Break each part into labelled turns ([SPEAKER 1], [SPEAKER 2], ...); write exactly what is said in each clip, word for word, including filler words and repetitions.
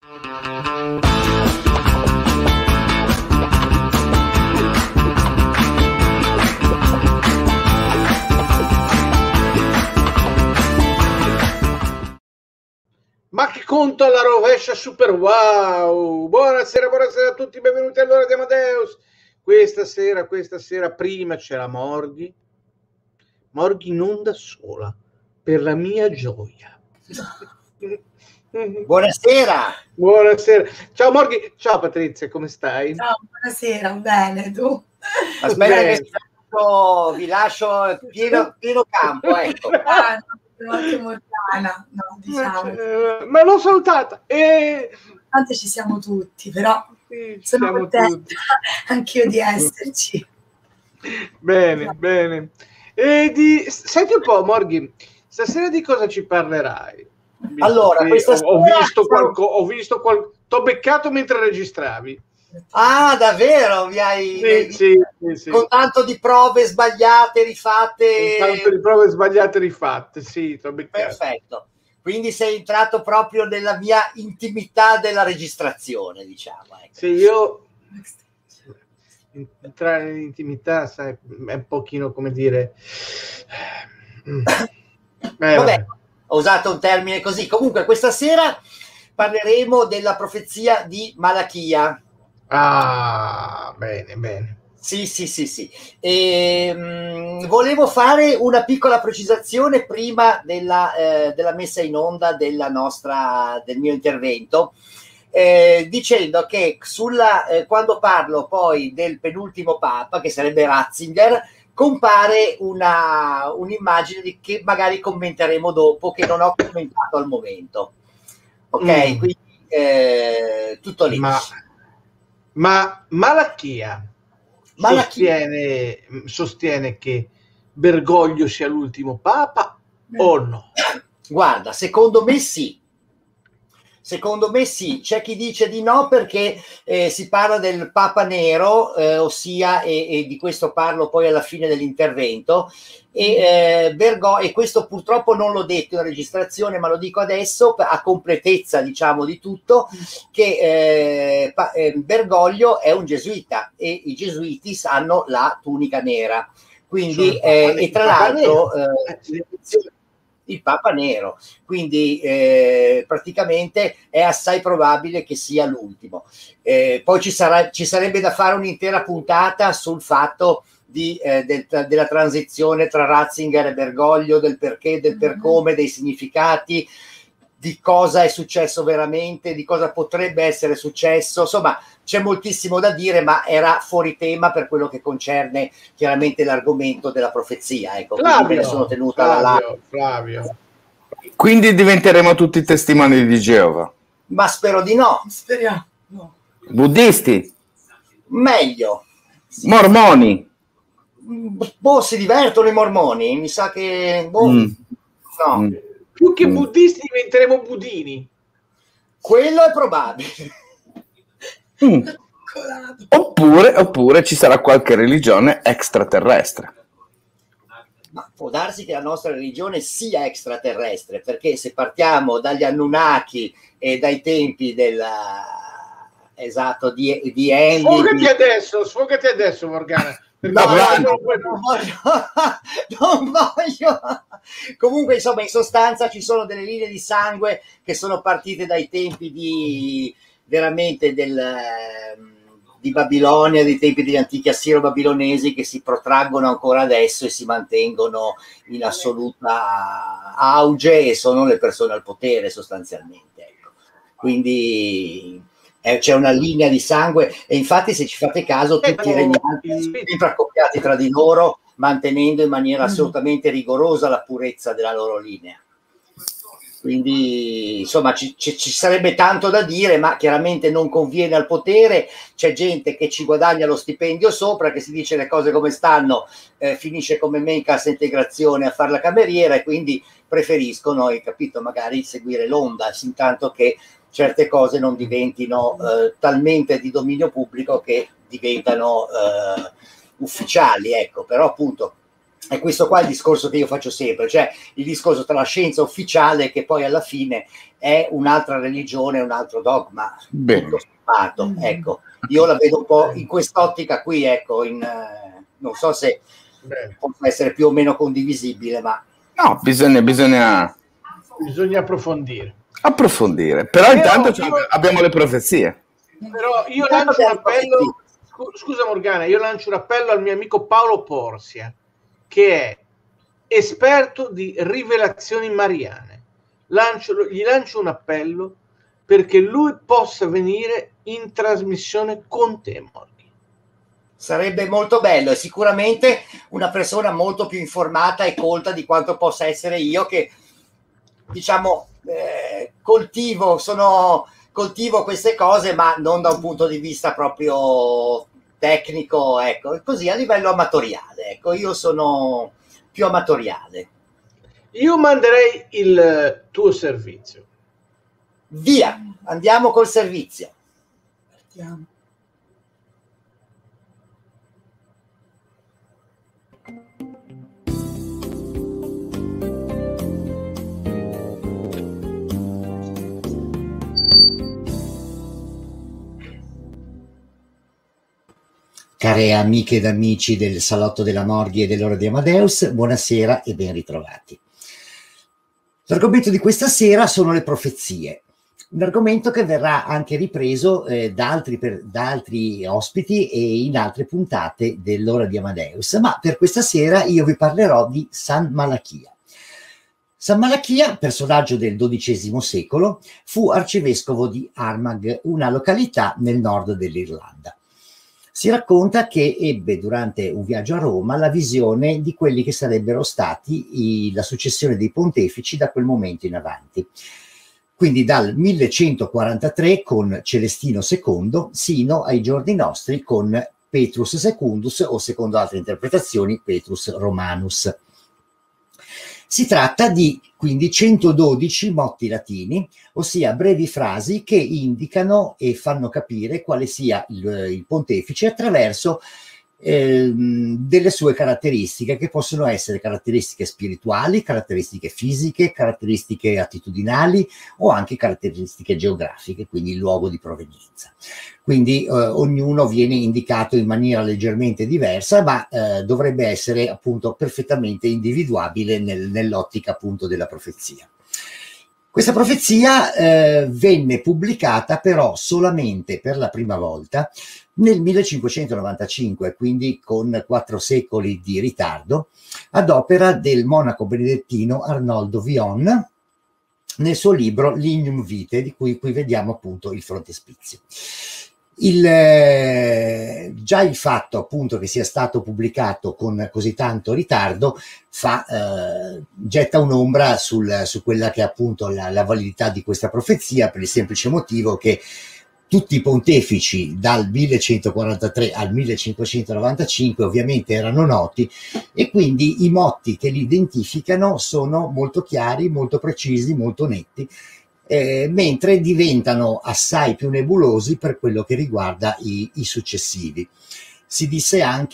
[SPEAKER 1] Ma che conto alla rovescia super wow! Buonasera, buonasera a tutti, benvenuti all'ora di Amadeus. Questa sera, questa sera prima c'è la Morghi. Morghi non da sola, per la mia gioia.
[SPEAKER 2] Buonasera.
[SPEAKER 1] Buonasera. Ciao Morghi, ciao Patrizia, come stai?
[SPEAKER 3] Ciao, buonasera, bene, tu?
[SPEAKER 2] Aspetta
[SPEAKER 1] Bene.
[SPEAKER 2] che sto- vi lascio pieno, pieno campo, ecco.
[SPEAKER 3] Ah, no, anche Morgana, no, diciamo.
[SPEAKER 1] Eh, Ma l'ho salutata e
[SPEAKER 3] Tanto ci siamo tutti, però
[SPEAKER 1] sì,
[SPEAKER 3] sono
[SPEAKER 1] siamo
[SPEAKER 3] contenta
[SPEAKER 1] tutti.
[SPEAKER 3] anch'io di esserci.
[SPEAKER 1] Bene, bene. E di... Senti un po', Morghi, stasera di cosa ci parlerai? Visto
[SPEAKER 2] Allora,
[SPEAKER 1] che
[SPEAKER 2] questa
[SPEAKER 1] ho, ho
[SPEAKER 2] sera
[SPEAKER 1] visto
[SPEAKER 2] siamo-
[SPEAKER 1] qualcosa, ho visto qual... t'ho beccato mentre registravi.
[SPEAKER 2] Ah, davvero? Mi hai,
[SPEAKER 1] Sì, sì, sì, sì.
[SPEAKER 2] con tanto di prove sbagliate, rifatte.
[SPEAKER 1] Con tanto di prove sbagliate rifatte, sì, t'ho beccato.
[SPEAKER 2] Perfetto. Quindi sei entrato proprio nella mia intimità della registrazione, diciamo. Ecco.
[SPEAKER 1] Sì, io entrare nell'intimità, sai, è un pochino come dire... Mm. Eh,
[SPEAKER 2] Vabbè,
[SPEAKER 1] vabbè.
[SPEAKER 2] ho usato un termine così. Comunque, questa sera parleremo della profezia di Malachia.
[SPEAKER 1] Ah, bene, bene.
[SPEAKER 2] Sì, sì, sì, sì. E, mh, volevo fare una piccola precisazione prima della, eh, della messa in onda della nostra, del mio intervento, eh, dicendo che sulla, eh, quando parlo poi del penultimo Papa, che sarebbe Ratzinger, compare una, un'immagine di, che magari commenteremo dopo, che non ho commentato al momento. Ok,
[SPEAKER 1] Mm.
[SPEAKER 2] quindi eh, tutto lì.
[SPEAKER 1] Ma, ma Malachia
[SPEAKER 2] Malachia.
[SPEAKER 1] sostiene, sostiene che Bergoglio sia l'ultimo papa o no?
[SPEAKER 2] Guarda, secondo me sì. Secondo me sì, c'è chi dice di no perché eh, si parla del Papa Nero, eh, ossia, e, e di questo parlo poi alla fine dell'intervento, e, eh, Bergo- e questo purtroppo non l'ho detto in registrazione, ma lo dico adesso a completezza, diciamo, di tutto, che eh, pa- eh, Bergoglio è un gesuita e i gesuiti hanno la tunica nera. Quindi,
[SPEAKER 1] Sono il
[SPEAKER 2] eh,
[SPEAKER 1] Papa-
[SPEAKER 2] e tra
[SPEAKER 1] il Papa
[SPEAKER 2] l'altro...
[SPEAKER 1] Nero.
[SPEAKER 2] eh,
[SPEAKER 1] Eh, sì.
[SPEAKER 2] il Papa Nero, quindi eh, praticamente è assai probabile che sia l'ultimo. Eh, poi ci, sarà, ci sarebbe da fare un'intera puntata sul fatto di, eh, del, della transizione tra Ratzinger e Bergoglio, del perché, del per come, dei significati, di cosa è successo veramente, di cosa potrebbe essere successo. Insomma, c'è moltissimo da dire, ma era fuori tema per quello che concerne chiaramente l'argomento della profezia. Ecco, quindi me
[SPEAKER 1] Flavio,
[SPEAKER 2] ne sono tenuta alla larga.
[SPEAKER 1] Flavio, Flavio.
[SPEAKER 4] Quindi diventeremo tutti testimoni di Geova.
[SPEAKER 2] Ma spero di no.
[SPEAKER 3] Speriamo. No.
[SPEAKER 4] Buddisti,
[SPEAKER 2] Meglio.
[SPEAKER 4] mormoni.
[SPEAKER 2] Boh, si divertono i mormoni. Mi sa che... Boh,
[SPEAKER 4] Mm.
[SPEAKER 2] no.
[SPEAKER 4] Mm.
[SPEAKER 1] Più che
[SPEAKER 4] Mm.
[SPEAKER 1] buddisti diventeremo budini.
[SPEAKER 2] Quello è probabile.
[SPEAKER 4] Mm. Oppure, oppure ci sarà qualche religione extraterrestre.
[SPEAKER 2] Ma può darsi che la nostra religione sia extraterrestre, perché se partiamo dagli Anunnaki e dai tempi della... esatto, di, di Andy...
[SPEAKER 1] Sfogati
[SPEAKER 2] di...
[SPEAKER 1] adesso, sfogati adesso, Morgana. perché
[SPEAKER 2] No, no,
[SPEAKER 1] non
[SPEAKER 2] no,
[SPEAKER 1] puoi più.
[SPEAKER 2] non voglio, non voglio. Comunque, insomma, in sostanza ci sono delle linee di sangue che sono partite dai tempi di veramente del, ehm, di Babilonia, dei tempi degli antichi assiro-babilonesi, che si protraggono ancora adesso e si mantengono in assoluta auge e sono le persone al potere sostanzialmente. Ecco. Quindi eh, c'è una linea di sangue e infatti se ci fate caso tutti i regnanti sono sempre accoppiati tra di loro, mantenendo in maniera assolutamente rigorosa la purezza della loro linea. Quindi insomma ci, ci, ci sarebbe tanto da dire, ma chiaramente non conviene al potere. C'è gente che ci guadagna lo stipendio sopra, che si dice le cose come stanno, eh, finisce come me in cassa integrazione a fare la cameriera, e quindi preferiscono, hai capito, magari seguire l'onda, intanto che certe cose non diventino eh, talmente di dominio pubblico che diventano eh, ufficiali, ecco. Però appunto è questo qua il discorso che io faccio sempre, cioè il discorso tra la scienza ufficiale, che poi alla fine è un'altra religione, un altro dogma,
[SPEAKER 4] Bene.
[SPEAKER 2] tutto sommato. Mm. Ecco, io la vedo un po' in quest'ottica qui, ecco, in, eh, non so se Bene. può essere più o meno condivisibile, ma...
[SPEAKER 4] No, bisogna... bisogna...
[SPEAKER 1] Bisogna approfondire.
[SPEAKER 4] Approfondire, però, però intanto io... abbiamo le profezie.
[SPEAKER 1] Però io lancio un appello, scusa Morgana, io lancio un appello al mio amico Paolo Porsia, che è esperto di rivelazioni mariane. Lancio, gli lancio un appello perché lui possa venire in trasmissione con te, Morghi.
[SPEAKER 2] Sarebbe molto bello, e sicuramente una persona molto più informata e colta di quanto possa essere io, che diciamo eh, coltivo, sono, coltivo queste cose, ma non da un punto di vista proprio tecnico, ecco, così a livello amatoriale, ecco, io sono più amatoriale.
[SPEAKER 1] Io manderei il tuo servizio.
[SPEAKER 2] Via, andiamo col servizio. Partiamo. Care amiche ed amici del Salotto della Morghi e dell'Ora di Amadeus, buonasera e ben ritrovati. L'argomento di questa sera sono le profezie, un argomento che verrà anche ripreso eh, da, altri per, da altri ospiti e in altre puntate dell'Ora di Amadeus, ma per questa sera io vi parlerò di San Malachia. San Malachia, personaggio del dodicesimo secolo, fu arcivescovo di Armagh, una località nel nord dell'Irlanda. Si racconta che ebbe durante un viaggio a Roma la visione di quelli che sarebbero stati i, la successione dei pontefici da quel momento in avanti. Quindi dal millecentoquarantatré con Celestino secondo sino ai giorni nostri con Petrus Secundus, o secondo altre interpretazioni Petrus Romanus. Si tratta di quindi centododici motti latini, ossia brevi frasi che indicano e fanno capire quale sia il, il pontefice attraverso eh, delle sue caratteristiche, che possono essere caratteristiche spirituali, caratteristiche fisiche, caratteristiche attitudinali o anche caratteristiche geografiche, quindi il luogo di provenienza. Quindi eh, ognuno viene indicato in maniera leggermente diversa, ma eh, dovrebbe essere appunto perfettamente individuabile nel, nell'ottica appunto della profezia. Questa profezia eh, venne pubblicata però solamente per la prima volta nel millecinquecentonovantacinque, quindi con quattro secoli di ritardo, ad opera del monaco benedettino Arnoldo Vion, nel suo libro Lignum Vitae, di cui qui vediamo appunto il frontespizio. Il, eh, già il fatto appunto che sia stato pubblicato con così tanto ritardo fa, eh, getta un'ombra sul, su quella che è appunto la, la validità di questa profezia, per il semplice motivo che tutti i pontefici dal millecentoquarantatré al millecinquecentonovantacinque ovviamente erano noti, e quindi i motti che li identificano sono molto chiari, molto precisi, molto netti, Eh, mentre diventano assai più nebulosi per quello che riguarda i, i successivi. Si disse anche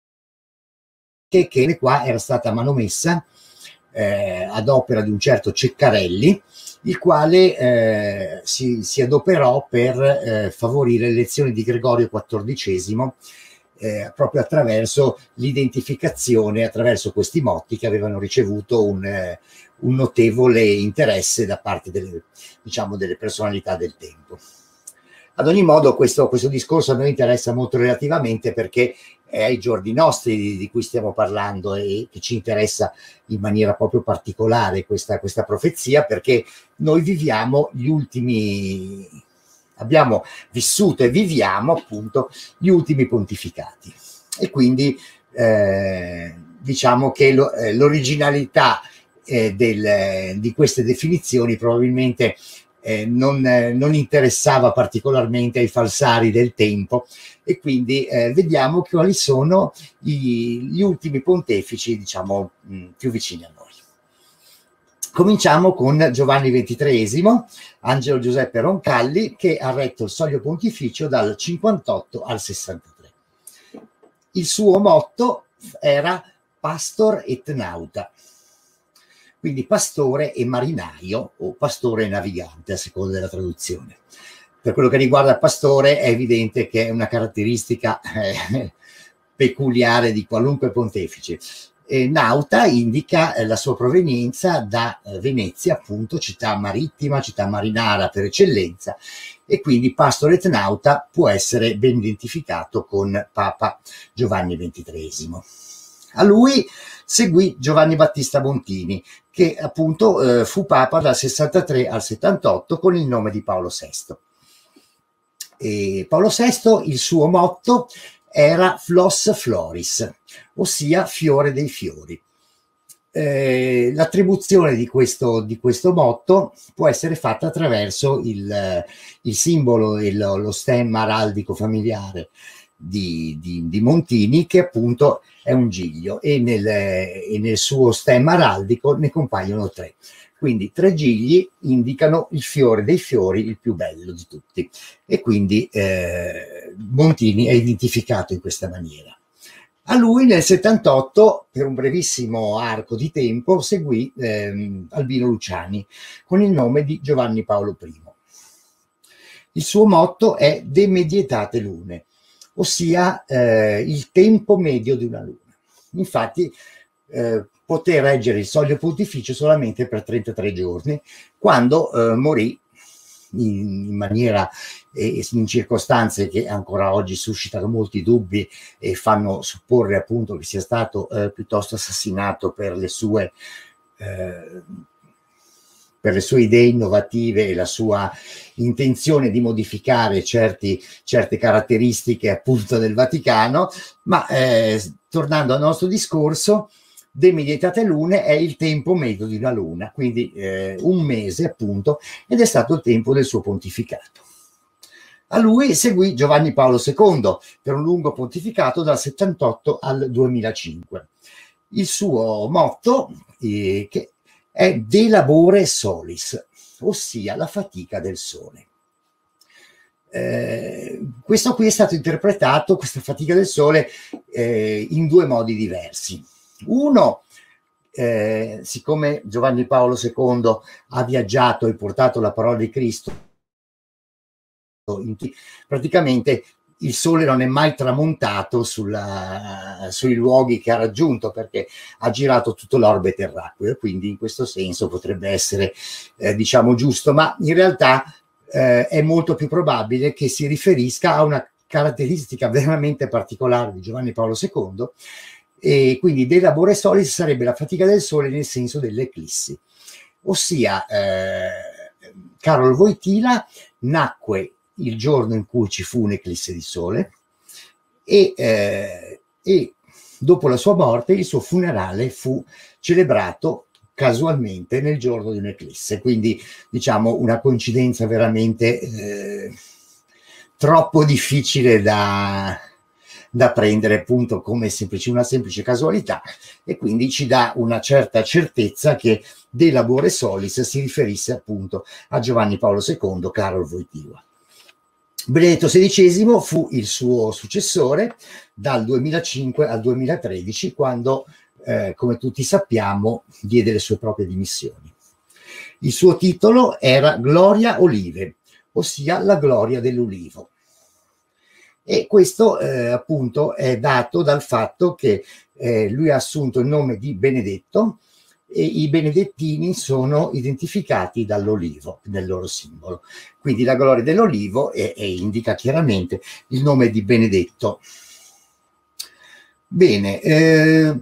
[SPEAKER 2] che, che qua era stata manomessa eh, ad opera di un certo Ceccarelli, il quale eh, si, si adoperò per eh, favorire le elezioni di Gregorio quattordicesimo eh, proprio attraverso l'identificazione, attraverso questi motti che avevano ricevuto un, eh, un notevole interesse da parte delle, diciamo, delle personalità del tempo. Ad ogni modo questo, questo discorso a noi interessa molto relativamente, perché è ai giorni nostri di, di cui stiamo parlando, e che ci interessa in maniera proprio particolare questa, questa profezia, perché noi viviamo gli ultimi, abbiamo vissuto e viviamo appunto gli ultimi pontificati, e quindi eh, diciamo che lo, eh, l'originalità eh, del, di queste definizioni probabilmente Eh, non, eh, non interessava particolarmente ai falsari del tempo, e quindi eh, vediamo quali sono i, gli ultimi pontefici, diciamo, mh, più vicini a noi. Cominciamo con Giovanni ventitreesimo, Angelo Giuseppe Roncalli, che ha retto il soglio pontificio dal cinquantotto al sessantatré. Il suo motto era pastor et nauta, quindi pastore e marinaio o pastore e navigante a seconda della traduzione. Per quello che riguarda pastore è evidente che è una caratteristica eh, peculiare di qualunque pontefice. E nauta indica eh, la sua provenienza da eh, Venezia, appunto, città marittima, città marinara per eccellenza, e quindi pastore et nauta può essere ben identificato con Papa Giovanni ventitreesimo. A lui seguì Giovanni Battista Montini, che appunto eh, fu Papa dal sessantatré al settantotto con il nome di Paolo sesto. E Paolo sesto, il suo motto era Flos Floris, ossia fiore dei fiori. Eh, l'attribuzione di questo, di questo motto può essere fatta attraverso il, il simbolo, il, lo stemma araldico familiare di, di, di Montini, che appunto è un giglio, e nel, e nel suo stemma araldico ne compaiono tre. Quindi tre gigli indicano il fiore dei fiori, il più bello di tutti, e quindi eh, Montini è identificato in questa maniera. A lui nel settantotto, per un brevissimo arco di tempo, seguì eh, Albino Luciani con il nome di Giovanni Paolo primo. Il suo motto è De medietate lune, ossia eh, il tempo medio di una luna. Infatti eh, poté reggere il soglio pontificio solamente per trentatré giorni, quando eh, morì in, in maniera e in circostanze che ancora oggi suscitano molti dubbi e fanno supporre appunto che sia stato eh, piuttosto assassinato per le sue eh, per le sue idee innovative e la sua intenzione di modificare certi, certe caratteristiche appunto del Vaticano. Ma eh, tornando al nostro discorso, De medietate lune è il tempo medio di una luna, quindi eh, un mese appunto, ed è stato il tempo del suo pontificato. A lui seguì Giovanni Paolo secondo per un lungo pontificato dal settantotto al duemilacinque. Il suo motto eh, che è De labore solis, ossia la fatica del sole. Eh, questo qui è stato interpretato, questa fatica del sole, eh, in due modi diversi. Uno, eh, siccome Giovanni Paolo secondo ha viaggiato e portato la parola di Cristo, in, praticamente il sole non è mai tramontato sulla, sui luoghi che ha raggiunto, perché ha girato tutto l'orbe terracqueo, quindi in questo senso potrebbe essere eh, diciamo giusto, ma in realtà eh, è molto più probabile che si riferisca a una caratteristica veramente particolare di Giovanni Paolo secondo, e quindi De labore solis sarebbe la fatica del sole nel senso delle eclissi, ossia eh, Karol Wojtyła nacque il giorno in cui ci fu un'eclisse di sole e, eh, e dopo la sua morte il suo funerale fu celebrato casualmente nel giorno di un'eclisse, quindi diciamo una coincidenza veramente eh, troppo difficile da da prendere appunto come semplice, una semplice casualità, e quindi ci dà una certa certezza che De labore solis si riferisse appunto a Giovanni Paolo secondo, Karol Wojtyła. Benedetto sedicesimo fu il suo successore dal duemilacinque al duemilatredici, quando eh, come tutti sappiamo diede le sue proprie dimissioni. Il suo titolo era Gloria Olive, ossia la gloria dell'ulivo. E questo eh, appunto è dato dal fatto che eh, lui ha assunto il nome di Benedetto, e i benedettini sono identificati dall'olivo nel loro simbolo. Quindi la gloria dell'olivo e, e indica chiaramente il nome di Benedetto. Bene, eh,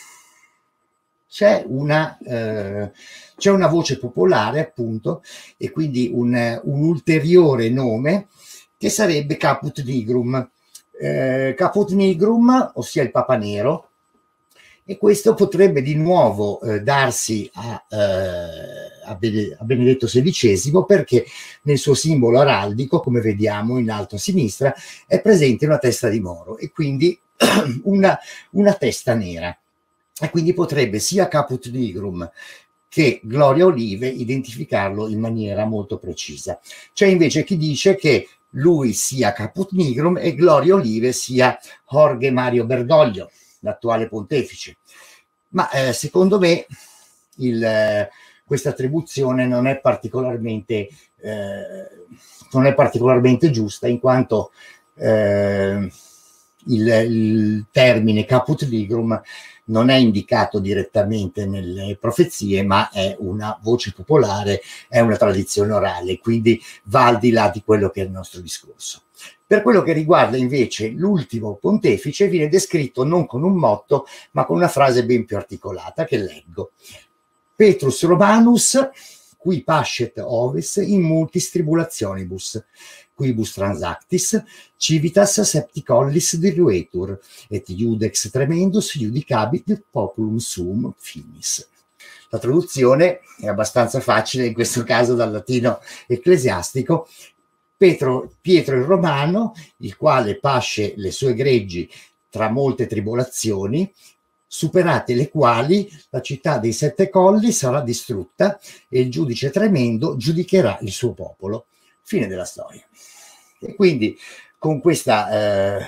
[SPEAKER 2] c'è una, eh, c'è una voce popolare appunto, e quindi un, un ulteriore nome che sarebbe Caput Nigrum. Eh, Caput Nigrum, ossia il Papa Nero, e questo potrebbe di nuovo eh, darsi a, eh, a, Bene, a Benedetto sedicesimo, perché nel suo simbolo araldico, come vediamo in alto a sinistra, è presente una testa di moro e quindi una, una testa nera, e quindi potrebbe sia Caput Nigrum che Gloria Olive identificarlo in maniera molto precisa. C'è invece chi dice che lui sia Caput Nigrum e Gloria Olive sia Jorge Mario Bergoglio, l'attuale pontefice. Ma eh, secondo me il, eh, questa attribuzione non è particolarmente eh, non è particolarmente giusta, in quanto eh, il, il termine caput ligrum non è indicato direttamente nelle profezie, ma è una voce popolare, è una tradizione orale, quindi va al di là di quello che è il nostro discorso. Per quello che riguarda invece l'ultimo pontefice, viene descritto non con un motto, ma con una frase ben più articolata che leggo. Petrus Romanus, qui pascet oves in multis tribulationibus, quibus transactis, civitas septi collis diruetur, et iudex tremendus judicabit populum suum finis. La traduzione è abbastanza facile, in questo caso dal latino ecclesiastico. Pietro, Pietro il Romano, il quale pasce le sue greggi tra molte tribolazioni, superate le quali la città dei sette colli sarà distrutta e il giudice tremendo giudicherà il suo popolo. Fine della storia. E quindi con questa eh,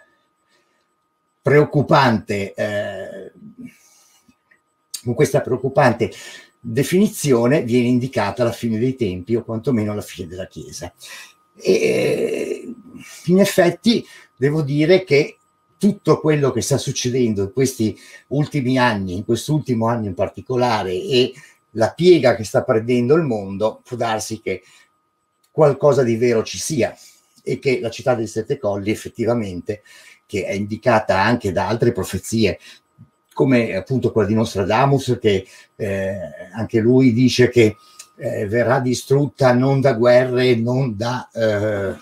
[SPEAKER 2] preoccupante eh, con questa preoccupante definizione viene indicata la fine dei tempi, o quantomeno la fine della Chiesa. E in effetti devo dire che tutto quello che sta succedendo in questi ultimi anni, in quest'ultimo anno in particolare, e la piega che sta prendendo il mondo, può darsi che qualcosa di vero ci sia, e che la città dei sette colli effettivamente, che è indicata anche da altre profezie, come appunto quella di Nostradamus, che eh, anche lui dice che eh, verrà distrutta non da guerre, non da, eh,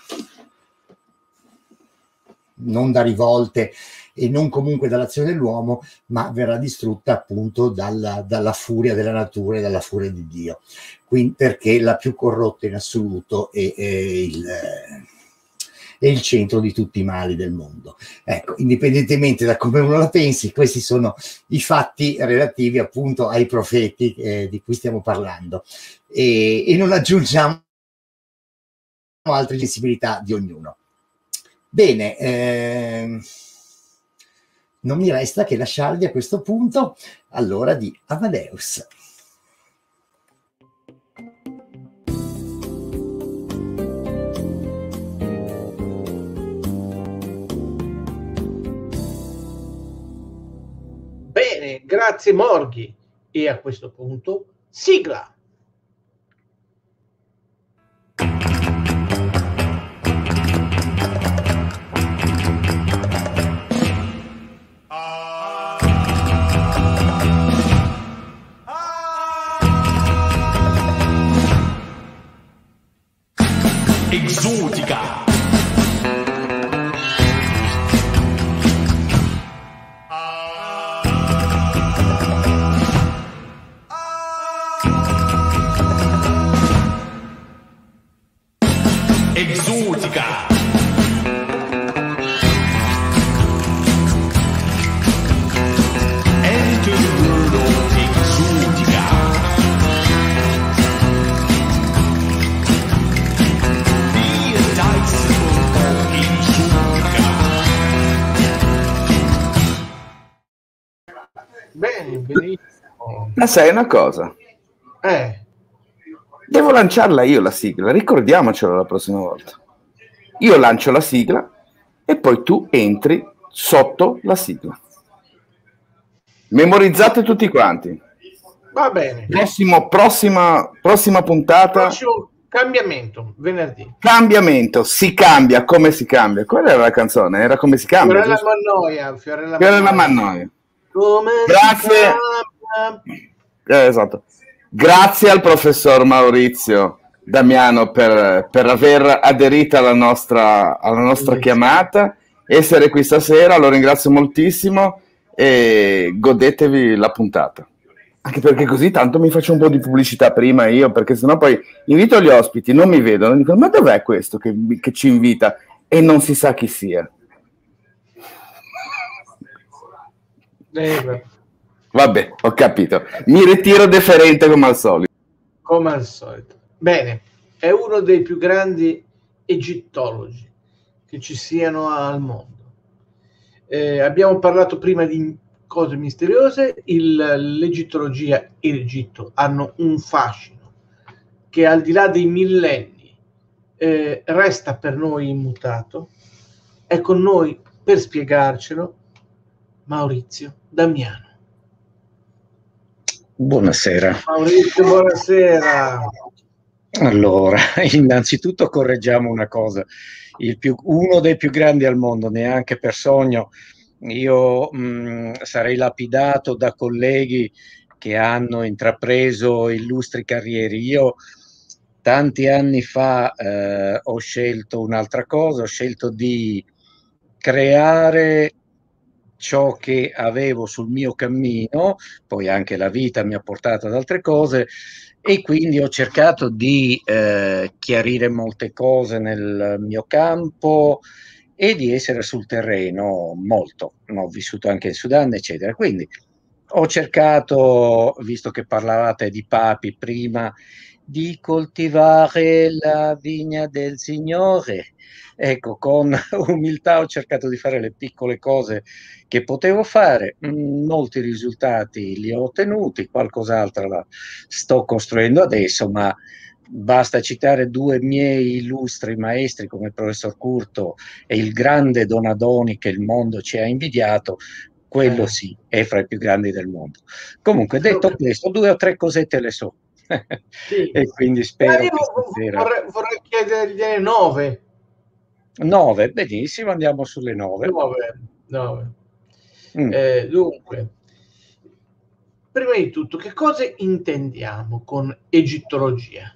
[SPEAKER 2] non da rivolte e non comunque dall'azione dell'uomo, ma verrà distrutta appunto dalla, dalla furia della natura e dalla furia di Dio. Quindi, perché la più corrotta in assoluto è, è il... Eh, è il centro di tutti i mali del mondo. Ecco, indipendentemente da come uno la pensi, questi sono i fatti relativi appunto ai profeti eh, di cui stiamo parlando, e, e non aggiungiamo altre sensibilità di ognuno. Bene, eh, non mi resta che lasciarvi a questo punto all'ora di Amadeus.
[SPEAKER 1] Bene, grazie Morghi. E a questo punto, sigla!
[SPEAKER 5] Esotica. Esotica. Enter the world of Esotica. Be a dice of Esotica.
[SPEAKER 1] Bene, benissimo.
[SPEAKER 4] Ma sai una cosa?
[SPEAKER 1] Eh,
[SPEAKER 4] Devo lanciarla io la sigla, ricordiamocelo la prossima volta. Io lancio la sigla e poi tu entri sotto la sigla. Memorizzate tutti quanti.
[SPEAKER 1] va bene.
[SPEAKER 4] Prossimo, prossima, prossima puntata.
[SPEAKER 1] Prossimo cambiamento, venerdì.
[SPEAKER 4] Cambiamento, si cambia, come si cambia? Qual era la canzone? Era come si cambia?
[SPEAKER 1] Fiorella
[SPEAKER 4] giusto?
[SPEAKER 1] Mannoia. Fiorella
[SPEAKER 4] Fiorella
[SPEAKER 1] Mannoia.
[SPEAKER 4] Mannoia.
[SPEAKER 1] Come
[SPEAKER 4] Grazie.
[SPEAKER 1] si cambia?
[SPEAKER 4] Eh, esatto. Grazie al professor Maurizio Damiano per, per aver aderito alla nostra, alla nostra chiamata, essere qui stasera, lo ringrazio moltissimo e godetevi la puntata. Anche perché così tanto mi faccio un po' di pubblicità prima io, perché sennò poi invito gli ospiti, non mi vedono, dicono ma dov'è questo che, che ci invita? E non si sa chi sia.
[SPEAKER 1] Eh,
[SPEAKER 4] Vabbè, ho capito. Mi ritiro deferente come al solito.
[SPEAKER 1] come al solito. Bene, è uno dei più grandi egittologi che ci siano al mondo. Eh, abbiamo parlato prima di cose misteriose. Il, l'egittologia e l'Egitto hanno un fascino che al di là dei millenni eh, resta per noi immutato. È con noi per spiegarcelo Maurizio Damiano.
[SPEAKER 6] Buonasera.
[SPEAKER 1] Maurizio, buonasera.
[SPEAKER 6] Allora, innanzitutto correggiamo una cosa. Il più, uno dei più grandi al mondo, neanche per sogno. Io mh, sarei lapidato da colleghi che hanno intrapreso illustri carriere. Io tanti anni fa eh, ho scelto un'altra cosa, ho scelto di creare ciò che avevo sul mio cammino, poi anche la vita mi ha portato ad altre cose, e quindi ho cercato di eh, chiarire molte cose nel mio campo e di essere sul terreno molto. Ho vissuto anche in Sudan, eccetera. Quindi ho cercato, visto che parlavate di papi prima, di coltivare la vigna del Signore. Ecco, con umiltà ho cercato di fare le piccole cose che potevo fare. Molti risultati li ho ottenuti, qualcos'altro la sto costruendo adesso, ma basta citare due miei illustri maestri come il professor Curto e il grande Donadoni che il mondo ci ha invidiato. Quello sì, è fra i più grandi del mondo. Comunque, detto questo, due o tre cosette le so.
[SPEAKER 1] Sì.
[SPEAKER 6] E quindi spero
[SPEAKER 1] Eh, io
[SPEAKER 6] che stasera...
[SPEAKER 1] vorrei, vorrei chiedergliene nove.
[SPEAKER 6] Nove, benissimo, andiamo sulle nove.
[SPEAKER 1] Nove, nove.
[SPEAKER 6] Mm.
[SPEAKER 1] Eh, dunque, prima di tutto, che cosa intendiamo con egittologia?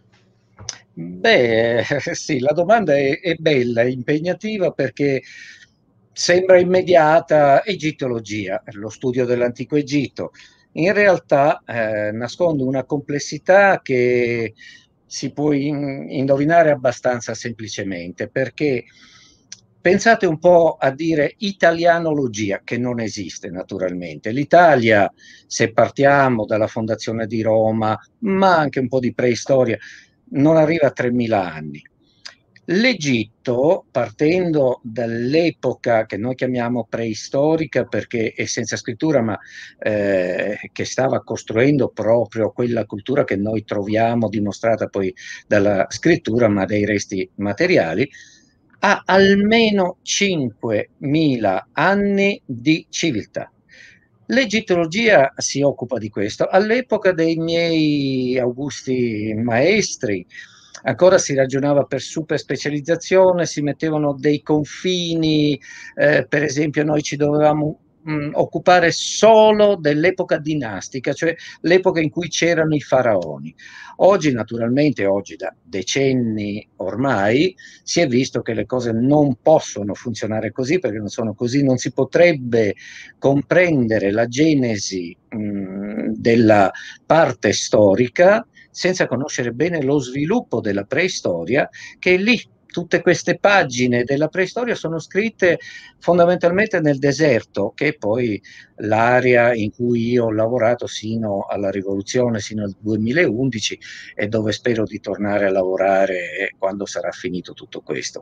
[SPEAKER 6] Beh, sì, la domanda è, è bella, è impegnativa perché sembra immediata. Egittologia, lo studio dell'antico Egitto. In realtà eh, nasconde una complessità che si può in- indovinare abbastanza semplicemente, perché pensate un po' a dire italianologia, che non esiste naturalmente. L'Italia, se partiamo dalla fondazione di Roma, ma anche un po' di preistoria, non arriva a tremila anni. L'Egitto, partendo dall'epoca che noi chiamiamo preistorica perché è senza scrittura, ma eh, che stava costruendo proprio quella cultura che noi troviamo dimostrata poi dalla scrittura, ma dei resti materiali, ha almeno cinquemila anni di civiltà. L'egittologia si occupa di questo. All'epoca dei miei augusti maestri ancora si ragionava per super specializzazione, si mettevano dei confini, eh, per esempio noi ci dovevamo mh, occupare solo dell'epoca dinastica, cioè l'epoca in cui c'erano i faraoni. Oggi, naturalmente, oggi da decenni ormai, si è visto che le cose non possono funzionare così, perché non sono così, non si potrebbe comprendere la genesi mh, della parte storica senza conoscere bene lo sviluppo della preistoria, che è lì. Tutte queste pagine della preistoria sono scritte fondamentalmente nel deserto, che è poi l'area in cui io ho lavorato sino alla rivoluzione, sino al duemilaundici, e dove spero di tornare a lavorare quando sarà finito tutto questo.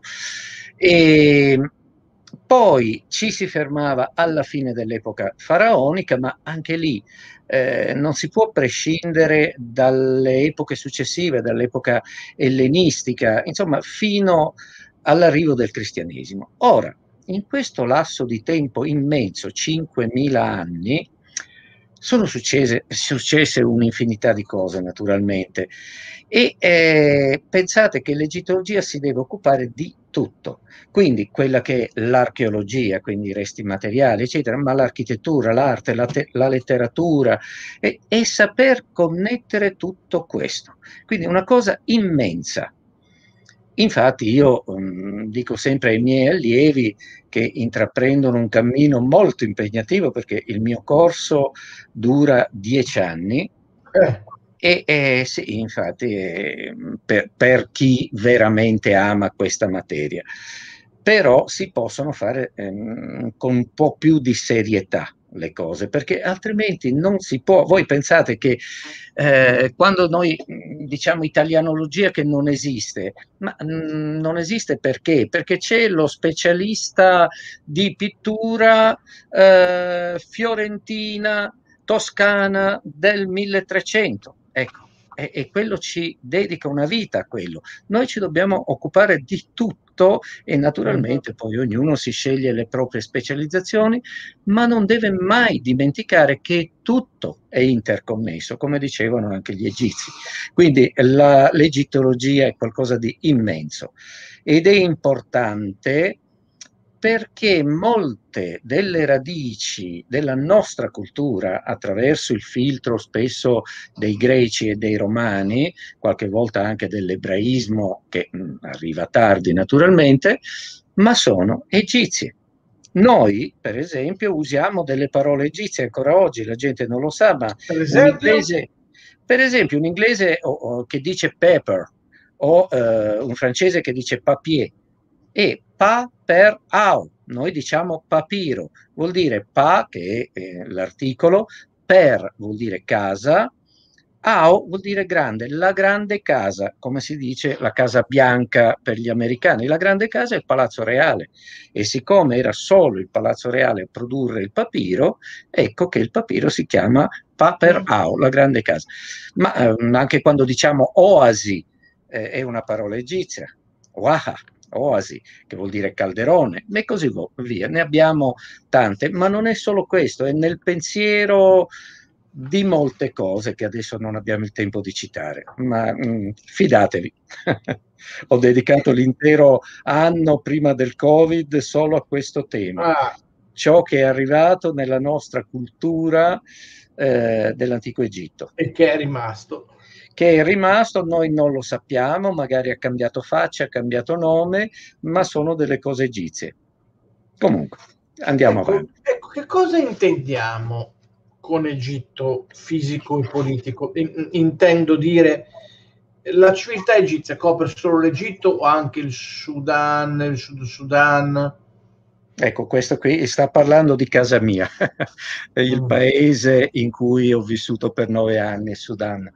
[SPEAKER 6] E poi ci si fermava alla fine dell'epoca faraonica, ma anche lì eh, non si può prescindere dalle epoche successive, dall'epoca ellenistica, insomma, fino all'arrivo del cristianesimo. Ora, in questo lasso di tempo immenso, cinquemila anni, sono successe, successe un'infinità di cose, naturalmente, e eh, pensate che l'egittologia si deve occupare di tutto, quindi quella che è l'archeologia, quindi i resti materiali, eccetera, ma l'architettura, l'arte, la, te- la letteratura, e, e saper connettere tutto questo. Quindi una cosa immensa. Infatti io um, dico sempre ai miei allievi che intraprendono un cammino molto impegnativo, perché il mio corso dura dieci anni,
[SPEAKER 1] Eh.
[SPEAKER 6] e eh, sì, infatti, eh, per, per chi veramente ama questa materia, però si possono fare ehm, con un po' più di serietà. le cose, perché altrimenti non si può. Voi pensate che eh, quando noi diciamo italianologia che non esiste, ma mh, non esiste perché? Perché c'è lo specialista di pittura eh, fiorentina, toscana del milletrecento, ecco. E, e quello ci dedica una vita a quello. Noi ci dobbiamo occupare di tutto e naturalmente poi ognuno si sceglie le proprie specializzazioni, ma non deve mai dimenticare che tutto è interconnesso, come dicevano anche gli egizi. Quindi la, l'egittologia è qualcosa di immenso ed è importante perché molte delle radici della nostra cultura, attraverso il filtro spesso dei greci e dei romani, qualche volta anche dell'ebraismo, che mh, arriva tardi naturalmente, ma sono egizie. Noi, per esempio, usiamo delle parole egizie ancora oggi, la gente non lo sa, ma
[SPEAKER 1] Per
[SPEAKER 6] un
[SPEAKER 1] esempio,
[SPEAKER 6] inglese, per esempio, un inglese o, o, che dice paper o eh, un francese che dice papier, e pa per au, noi diciamo papiro, vuol dire pa, che è eh, l'articolo, per vuol dire casa, au vuol dire grande, la grande casa, come si dice la Casa Bianca per gli americani. La grande casa è il Palazzo Reale e siccome era solo il Palazzo Reale a produrre il papiro, ecco che il papiro si chiama pa per au, la grande casa. Ma eh, anche quando diciamo oasi eh, è una parola egizia, waha, oasi, che vuol dire calderone, e così via. Ne abbiamo tante, ma non è solo questo, è nel pensiero di molte cose che adesso non abbiamo il tempo di citare, ma mh, fidatevi. Ho dedicato l'intero anno prima del Covid solo a questo tema,
[SPEAKER 1] ah,
[SPEAKER 6] ciò che è arrivato nella nostra cultura eh, dell'antico Egitto.
[SPEAKER 1] e che è rimasto.
[SPEAKER 6] Che è rimasto, noi non lo sappiamo, magari ha cambiato faccia, ha cambiato nome, ma sono delle cose egizie. Comunque, andiamo
[SPEAKER 1] Ecco,
[SPEAKER 6] avanti.
[SPEAKER 1] ecco, che cosa intendiamo con Egitto fisico e politico? In- intendo dire, la civiltà egizia copre solo l'Egitto o anche il Sudan, il Sud Sudan?
[SPEAKER 6] Ecco, questo qui sta parlando di casa mia, il
[SPEAKER 1] Mm.
[SPEAKER 6] paese in cui ho vissuto per nove anni, il Sudan.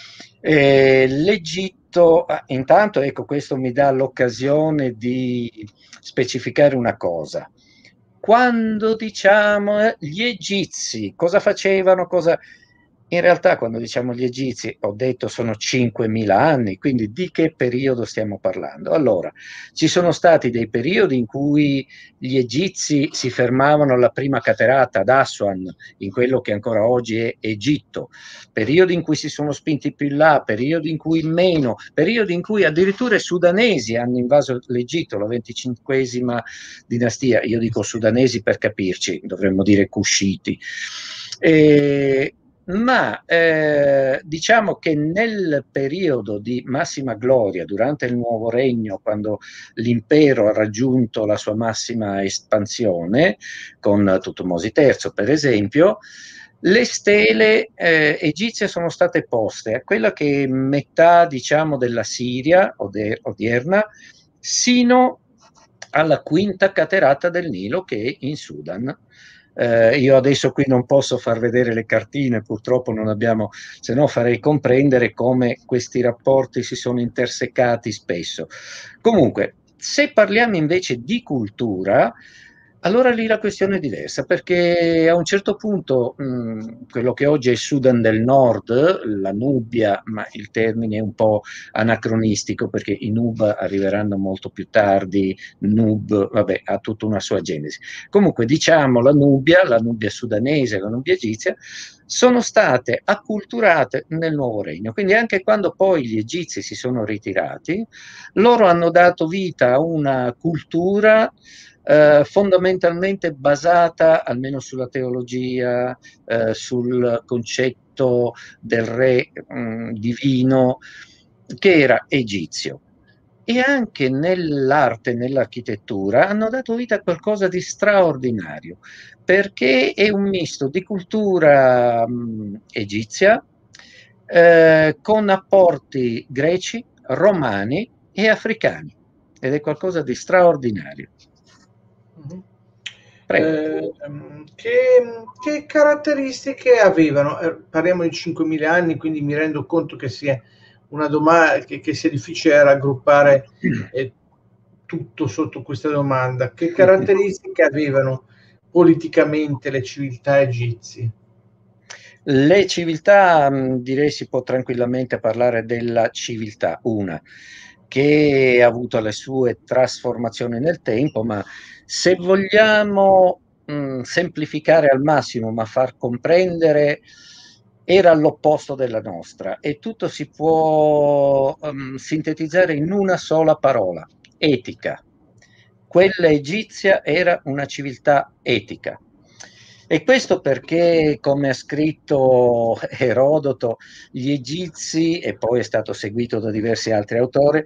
[SPEAKER 6] E L'Egitto, ah, intanto, ecco, questo mi dà l'occasione di specificare una cosa. Quando diciamo eh, gli egizi, cosa facevano? Cosa... In realtà, quando diciamo gli egizi, ho detto sono cinquemila anni, quindi di che periodo stiamo parlando? Allora, ci sono stati dei periodi in cui gli egizi si fermavano alla prima caterata ad Aswan, in quello che ancora oggi è Egitto, periodi in cui si sono spinti più in là, periodi in cui meno, periodi in cui addirittura i sudanesi hanno invaso l'Egitto, la venticinquesima dinastia, io dico sudanesi per capirci, dovremmo dire cusciti. E, ma eh, diciamo che nel periodo di massima gloria, durante il Nuovo Regno, quando l'impero ha raggiunto la sua massima espansione, con Tutmosi terzo per esempio, le stele eh, egizie sono state poste a quella che è metà, diciamo, della Siria odierna, sino alla quinta caterata del Nilo, che è in Sudan. Eh, io adesso qui non posso far vedere le cartine, purtroppo non abbiamo, se no farei comprendere come questi rapporti si sono intersecati spesso. Comunque, se parliamo invece di cultura, allora lì la questione è diversa, perché a un certo punto mh, quello che oggi è il Sudan del Nord, la Nubia, ma il termine è un po' anacronistico perché i Nub arriveranno molto più tardi, Nub, vabbè, ha tutta una sua genesi. Comunque diciamo la Nubia, la Nubia sudanese, la Nubia egizia, sono state acculturate nel Nuovo Regno, quindi anche quando poi gli egizi si sono ritirati, loro hanno dato vita a una cultura eh, fondamentalmente basata, almeno sulla teologia, eh, sul concetto del re mh, divino, che era egizio. E anche nell'arte, nell'architettura, hanno dato vita a qualcosa di straordinario, perché è un misto di cultura mh, egizia eh, con apporti greci, romani e africani, ed è qualcosa di straordinario.
[SPEAKER 1] Mm-hmm.
[SPEAKER 6] Prego.
[SPEAKER 1] Eh, che, che caratteristiche avevano? Eh, parliamo di cinquemila anni, quindi mi rendo conto che sia una domanda che, che sia difficile raggruppare eh, tutto sotto questa domanda. Che caratteristiche avevano politicamente le civiltà egizie?
[SPEAKER 6] Le civiltà, mh, direi si può tranquillamente parlare della civiltà, una, che ha avuto le sue trasformazioni nel tempo, ma se vogliamo mh, semplificare al massimo, ma far comprendere, era l'opposto della nostra e tutto si può um, sintetizzare in una sola parola: etica. Quella egizia era una civiltà etica. E questo perché, come ha scritto Erodoto, gli egizi, e poi è stato seguito da diversi altri autori,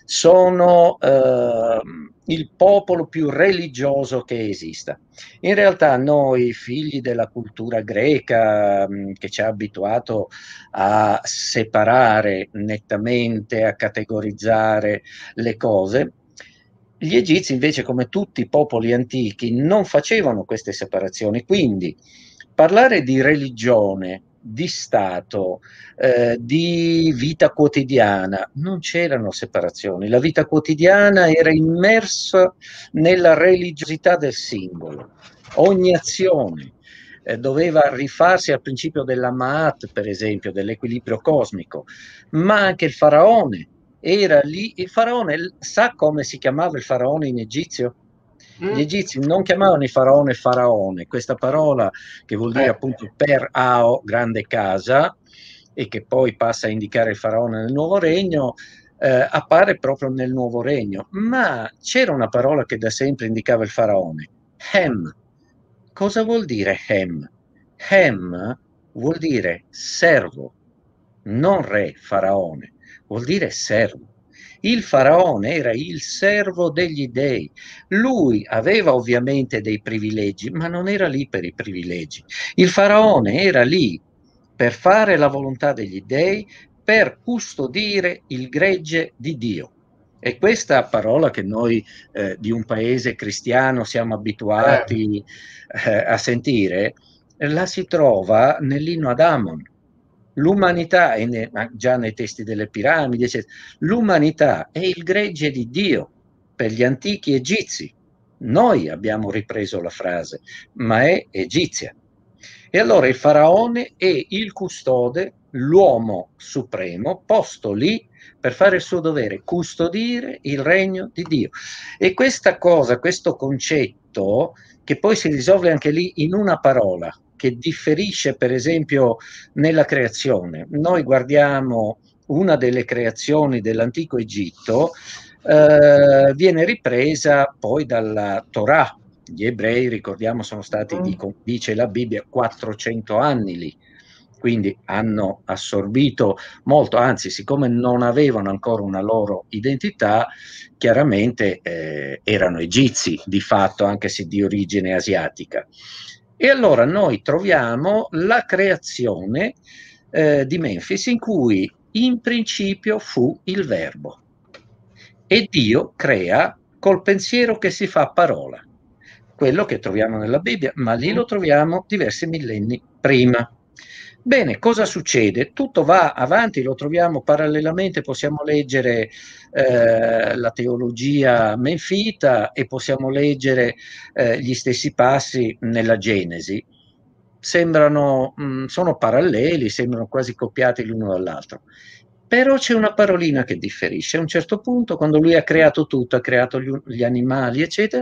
[SPEAKER 6] sono eh, il popolo più religioso che esista. In realtà noi, figli della cultura greca, mh, che ci ha abituato a separare nettamente, a categorizzare le cose, gli egizi invece, come tutti i popoli antichi, non facevano queste separazioni, quindi parlare di religione, di Stato, eh, di vita quotidiana, non c'erano separazioni. La vita quotidiana era immersa nella religiosità del singolo. Ogni azione eh, doveva rifarsi al principio della Ma'at, per esempio, dell'equilibrio cosmico, ma anche il faraone era lì. Il faraone, sa come si chiamava il faraone in egizio? Gli egizi non chiamavano il faraone faraone, questa parola che vuol dire
[SPEAKER 1] Eh.
[SPEAKER 6] appunto per ao, grande casa, e che poi passa a indicare il faraone nel nuovo regno, eh, appare proprio nel nuovo regno. Ma c'era una parola che da sempre indicava il faraone: Hem. Cosa vuol dire Hem? Hem vuol dire servo, non re, faraone, vuol dire servo. Il faraone era il servo degli dei. Lui aveva ovviamente dei privilegi, ma non era lì per i privilegi. Il faraone era lì per fare la volontà degli dei, per custodire il gregge di Dio. E questa parola che noi eh, di un paese cristiano siamo abituati eh, a sentire, la si trova nell'inno ad Amon. L'umanità, e ne, già nei testi delle piramidi, eccetera, l'umanità è il gregge di Dio per gli antichi egizi. Noi abbiamo ripreso la frase, ma è egizia. E allora il faraone è il custode, l'uomo supremo, posto lì per fare il suo dovere, custodire il regno di Dio. E questa cosa, questo concetto, che poi si risolve anche lì in una parola, che differisce per esempio nella creazione. Noi guardiamo una delle creazioni dell'antico Egitto, eh, viene ripresa poi dalla Torah. Gli ebrei, ricordiamo, sono stati, dice la Bibbia, quattrocento anni lì, quindi hanno assorbito molto, anzi, siccome non avevano ancora una loro identità, chiaramente eh, erano egizi di fatto, anche se di origine asiatica. E allora noi troviamo la creazione eh, di Memphis, in cui in principio fu il verbo, e Dio crea col pensiero che si fa parola, quello che troviamo nella Bibbia, ma lì lo troviamo diversi millenni prima. Bene, cosa succede? Tutto va avanti, lo troviamo parallelamente, possiamo leggere eh, la teologia menfita e possiamo leggere eh, gli stessi passi nella Genesi. Sembrano, mh, sono paralleli, sembrano quasi copiati l'uno dall'altro. Però c'è una parolina che differisce. A un certo punto, quando lui ha creato tutto, ha creato gli, gli animali, eccetera,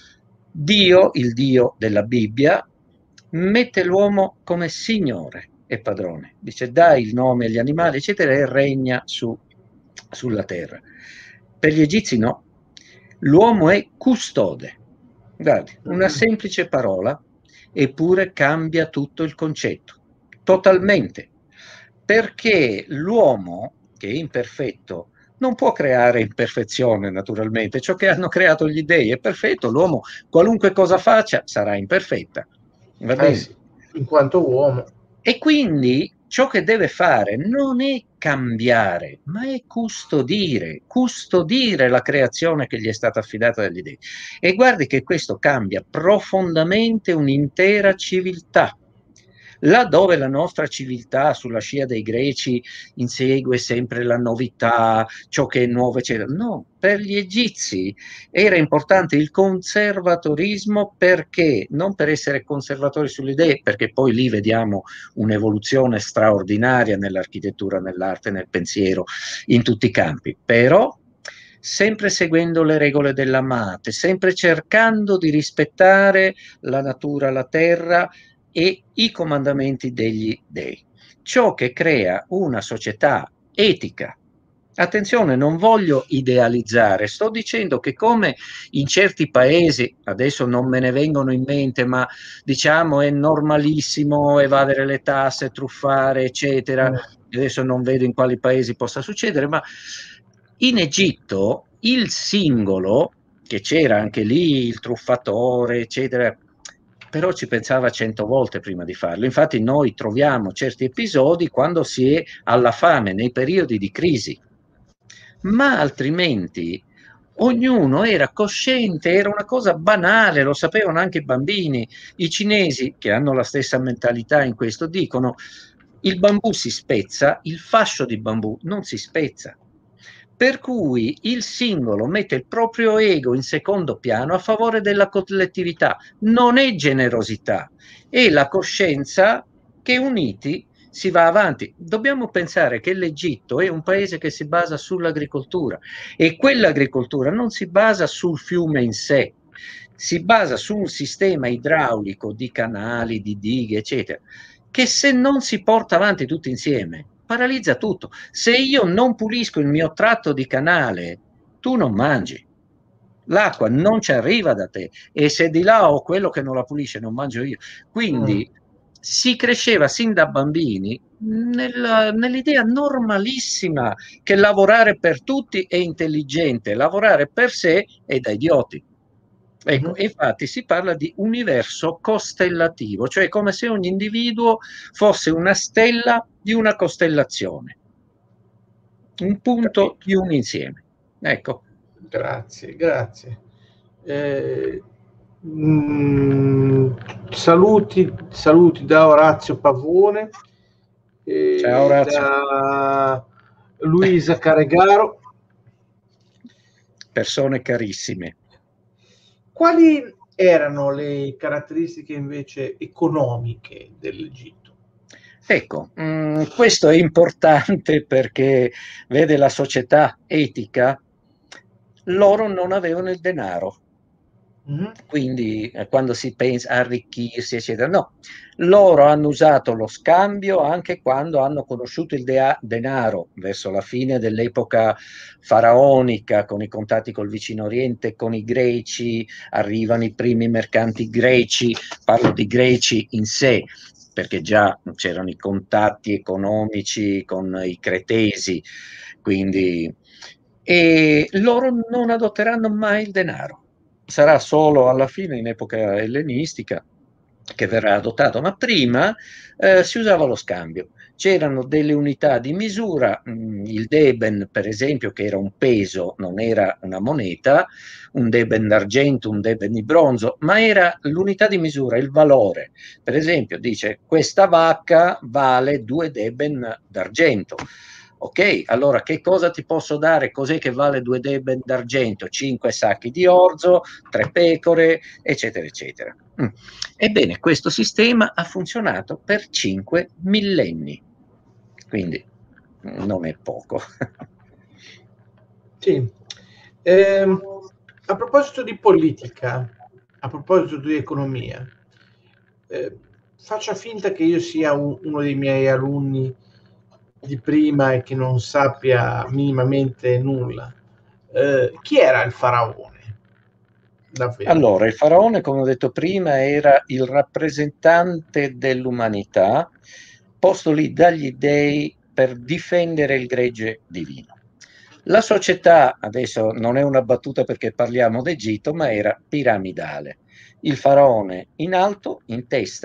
[SPEAKER 6] Dio, il Dio della Bibbia, mette l'uomo come signore e padrone. Dice, dai il nome agli animali, eccetera, e regna su, sulla terra. Per gli egizi no. L'uomo è custode. Guardi, una semplice parola, eppure cambia tutto il concetto. Totalmente. Perché l'uomo, che è imperfetto, non può creare imperfezione, naturalmente. Ciò che hanno creato gli dei è perfetto, l'uomo, qualunque cosa faccia, sarà imperfetta. Va bene?
[SPEAKER 1] Eh sì, in quanto uomo.
[SPEAKER 6] E quindi ciò che deve fare non è cambiare, ma è custodire, custodire la creazione che gli è stata affidata dagli dei. E guardi che questo cambia profondamente un'intera civiltà. Laddove la nostra civiltà, sulla scia dei greci, insegue sempre la novità, ciò che è nuovo, eccetera. No, per gli egizi era importante il conservatorismo, perché non per essere conservatori sulle idee, perché poi lì vediamo un'evoluzione straordinaria nell'architettura, nell'arte, nel pensiero, in tutti i campi, però sempre seguendo le regole della Mate, sempre cercando di rispettare la natura, la terra e i comandamenti degli dei. Ciò che crea una società etica. Attenzione, non voglio idealizzare, sto dicendo che come in certi paesi, adesso non me ne vengono in mente, ma diciamo è normalissimo evadere le tasse, truffare, eccetera. Adesso non vedo in quali paesi possa succedere, ma in Egitto il singolo, che c'era anche lì il truffatore, eccetera, però ci pensava cento volte prima di farlo. Infatti noi troviamo certi episodi quando si è alla fame, nei periodi di crisi, ma altrimenti ognuno era cosciente, era una cosa banale, lo sapevano anche i bambini. I cinesi, che hanno la stessa mentalità in questo, dicono: il bambù si spezza, il fascio di bambù non si spezza. Per cui il singolo mette il proprio ego in secondo piano a favore della collettività. Non è generosità, è la coscienza che uniti si va avanti. Dobbiamo pensare che l'Egitto è un paese che si basa sull'agricoltura, e quell'agricoltura non si basa sul fiume in sé, si basa su un sistema idraulico di canali, di dighe, eccetera, che se non si porta avanti tutti insieme paralizza tutto. Se io non pulisco il mio tratto di canale, tu non mangi, l'acqua non ci arriva da te, e se di là ho quello che non la pulisce, non mangio io. Quindi mm. si cresceva sin da bambini nel, nell'idea normalissima che lavorare per tutti è intelligente, lavorare per sé è da idioti. Ecco, mm-hmm. Infatti si parla di universo costellativo, cioè come se ogni individuo fosse una stella di una costellazione, un punto di un insieme. Ecco.
[SPEAKER 1] Grazie, grazie. Eh, mh, saluti, saluti da Orazio Pavone, eh,
[SPEAKER 6] ciao Orazio.
[SPEAKER 1] Da Luisa Caregaro.
[SPEAKER 6] Persone carissime.
[SPEAKER 1] Quali erano le caratteristiche invece economiche dell'Egitto?
[SPEAKER 6] Ecco, mh, questo è importante perché, vede, la società etica, loro non avevano il denaro. Mm-hmm. Quindi eh, quando si pensa a arricchirsi, eccetera, no, loro hanno usato lo scambio anche quando hanno conosciuto il de- denaro verso la fine dell'epoca faraonica, con i contatti col vicino Oriente, con i greci, arrivano i primi mercanti greci, parlo di greci in sé, perché già c'erano i contatti economici con i cretesi, quindi, e loro non adotteranno mai il denaro. Sarà solo alla fine, in epoca ellenistica, che verrà adottato, ma prima eh, si usava lo scambio. C'erano delle unità di misura, mh, il deben per esempio, che era un peso, non era una moneta, un deben d'argento, un deben di bronzo, ma era l'unità di misura, il valore. Per esempio dice: questa vacca vale due deben d'argento. Ok, allora che cosa ti posso dare? Cos'è che vale due deben d'argento? Cinque sacchi di orzo, tre pecore, eccetera, eccetera. Mm. Ebbene, questo sistema ha funzionato per cinque millenni, quindi non è poco.
[SPEAKER 1] Sì. Eh, a proposito di politica, a proposito di economia, eh, faccia finta che io sia un, uno dei miei alunni di prima e che non sappia minimamente nulla. Eh, chi era il faraone? Davvero.
[SPEAKER 6] Allora, il faraone, come ho detto prima, era il rappresentante dell'umanità posto lì dagli dei per difendere il gregge divino. La società, adesso non è una battuta perché parliamo d'Egitto, ma era piramidale. Il faraone in alto, in testa,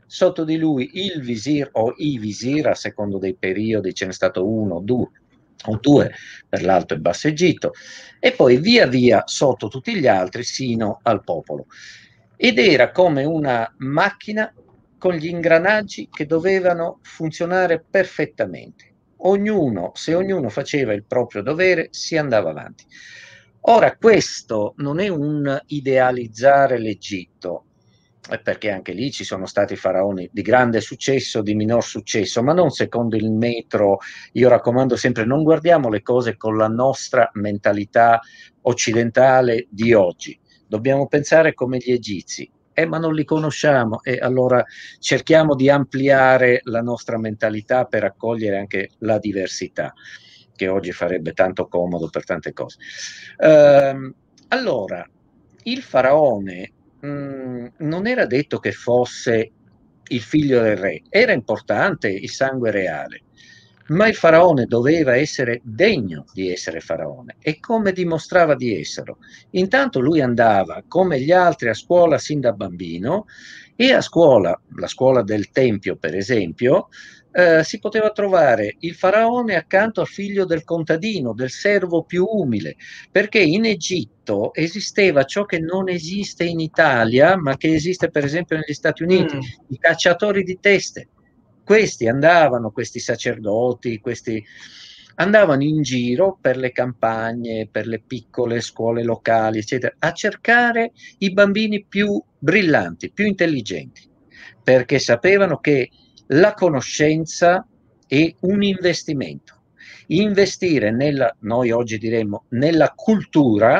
[SPEAKER 6] sotto di lui il visir o i visir, a secondo dei periodi ce n'è stato uno, due o due per l'Alto e Basso Egitto, e poi via via sotto tutti gli altri sino al popolo. Ed era come una macchina con gli ingranaggi che dovevano funzionare perfettamente. Ognuno, se ognuno faceva il proprio dovere, si andava avanti. Ora, questo non è un idealizzare l'Egitto, perché anche lì ci sono stati faraoni di grande successo, di minor successo, ma non secondo il metro. Io raccomando sempre, non guardiamo le cose con la nostra mentalità occidentale di oggi. Dobbiamo pensare come gli egizi, eh, ma non li conosciamo, e allora cerchiamo di ampliare la nostra mentalità per accogliere anche la diversità, che oggi farebbe tanto comodo per tante cose. Ehm, allora, il faraone mh, non era detto che fosse il figlio del re, era importante il sangue reale, ma il faraone doveva essere degno di essere faraone, e come dimostrava di esserlo? Intanto lui andava come gli altri a scuola sin da bambino, e a scuola, la scuola del Tempio per esempio, eh, si poteva trovare il faraone accanto al figlio del contadino, del servo più umile, perché in Egitto esisteva ciò che non esiste in Italia, ma che esiste per esempio negli Stati Uniti,
[SPEAKER 1] Mm.
[SPEAKER 6] i cacciatori di teste. Questi andavano, questi sacerdoti, questi andavano in giro per le campagne, per le piccole scuole locali, eccetera, a cercare i bambini più brillanti, più intelligenti, perché sapevano che la conoscenza è un investimento. Investire nella, noi oggi diremmo, nella cultura,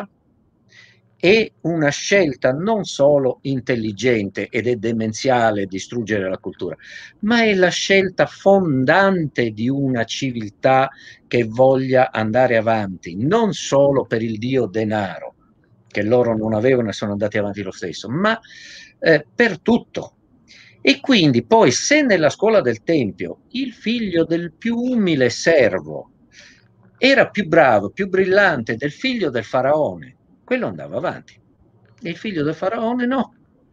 [SPEAKER 6] è una scelta non solo intelligente, ed è demenziale distruggere la cultura, ma è la scelta fondante di una civiltà che voglia andare avanti, non solo per il dio denaro, che loro non avevano e sono andati avanti lo stesso, ma eh, per tutto. E quindi poi, se nella scuola del Tempio il figlio del più umile servo era più bravo, più brillante del figlio del faraone, quello andava avanti. Il figlio del faraone no.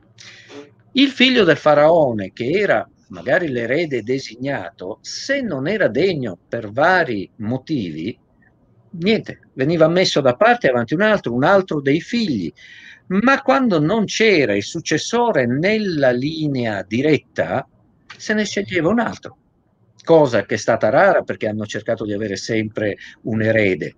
[SPEAKER 6] Il figlio del faraone, che era magari l'erede designato, se non era degno per vari motivi, niente, veniva messo da parte avanti un altro, un altro dei figli. Ma quando non c'era il successore nella linea diretta, se ne sceglieva un altro, cosa che è stata rara perché hanno cercato di avere sempre un erede.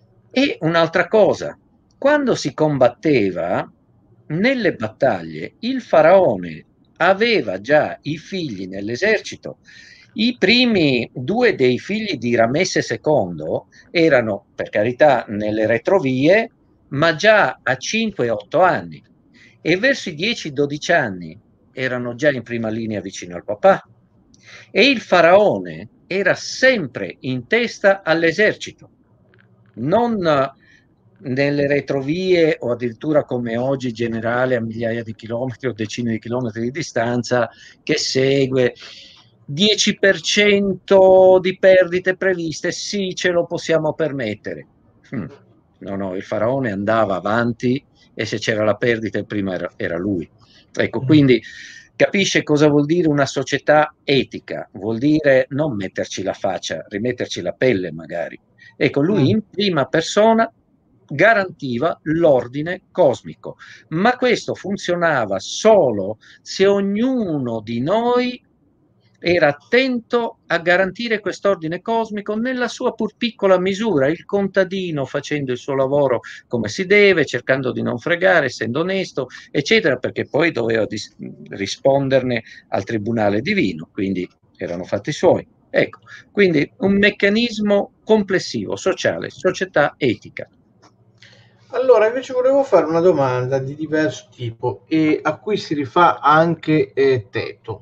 [SPEAKER 6] E un'altra cosa, quando si combatteva nelle battaglie, il faraone aveva già i figli nell'esercito. I primi due dei figli di Ramesse secondo erano, per carità, nelle retrovie, ma già a cinque e otto anni, e verso i dieci dodici anni erano già in prima linea vicino al papà. E il faraone era sempre in testa all'esercito, non nelle retrovie o addirittura come oggi generale a migliaia di chilometri o decine di chilometri di distanza, che segue dieci per cento di perdite previste, sì, ce lo possiamo permettere. Hm. No, no, il faraone andava avanti, e se c'era la perdita il primo era, era lui. Ecco, quindi capisce cosa vuol dire una società etica, vuol dire non metterci la faccia, rimetterci la pelle magari. Ecco, lui in prima persona garantiva l'ordine cosmico, ma questo funzionava solo se ognuno di noi era attento a garantire quest'ordine cosmico nella sua pur piccola misura, il contadino facendo il suo lavoro come si deve, cercando di non fregare, essendo onesto, eccetera, perché poi doveva dis- risponderne al tribunale divino, quindi erano fatti suoi. Ecco, quindi un meccanismo complessivo, sociale, società etica.
[SPEAKER 1] Allora, invece volevo fare una domanda di diverso tipo, e a cui si rifà anche eh, Teto.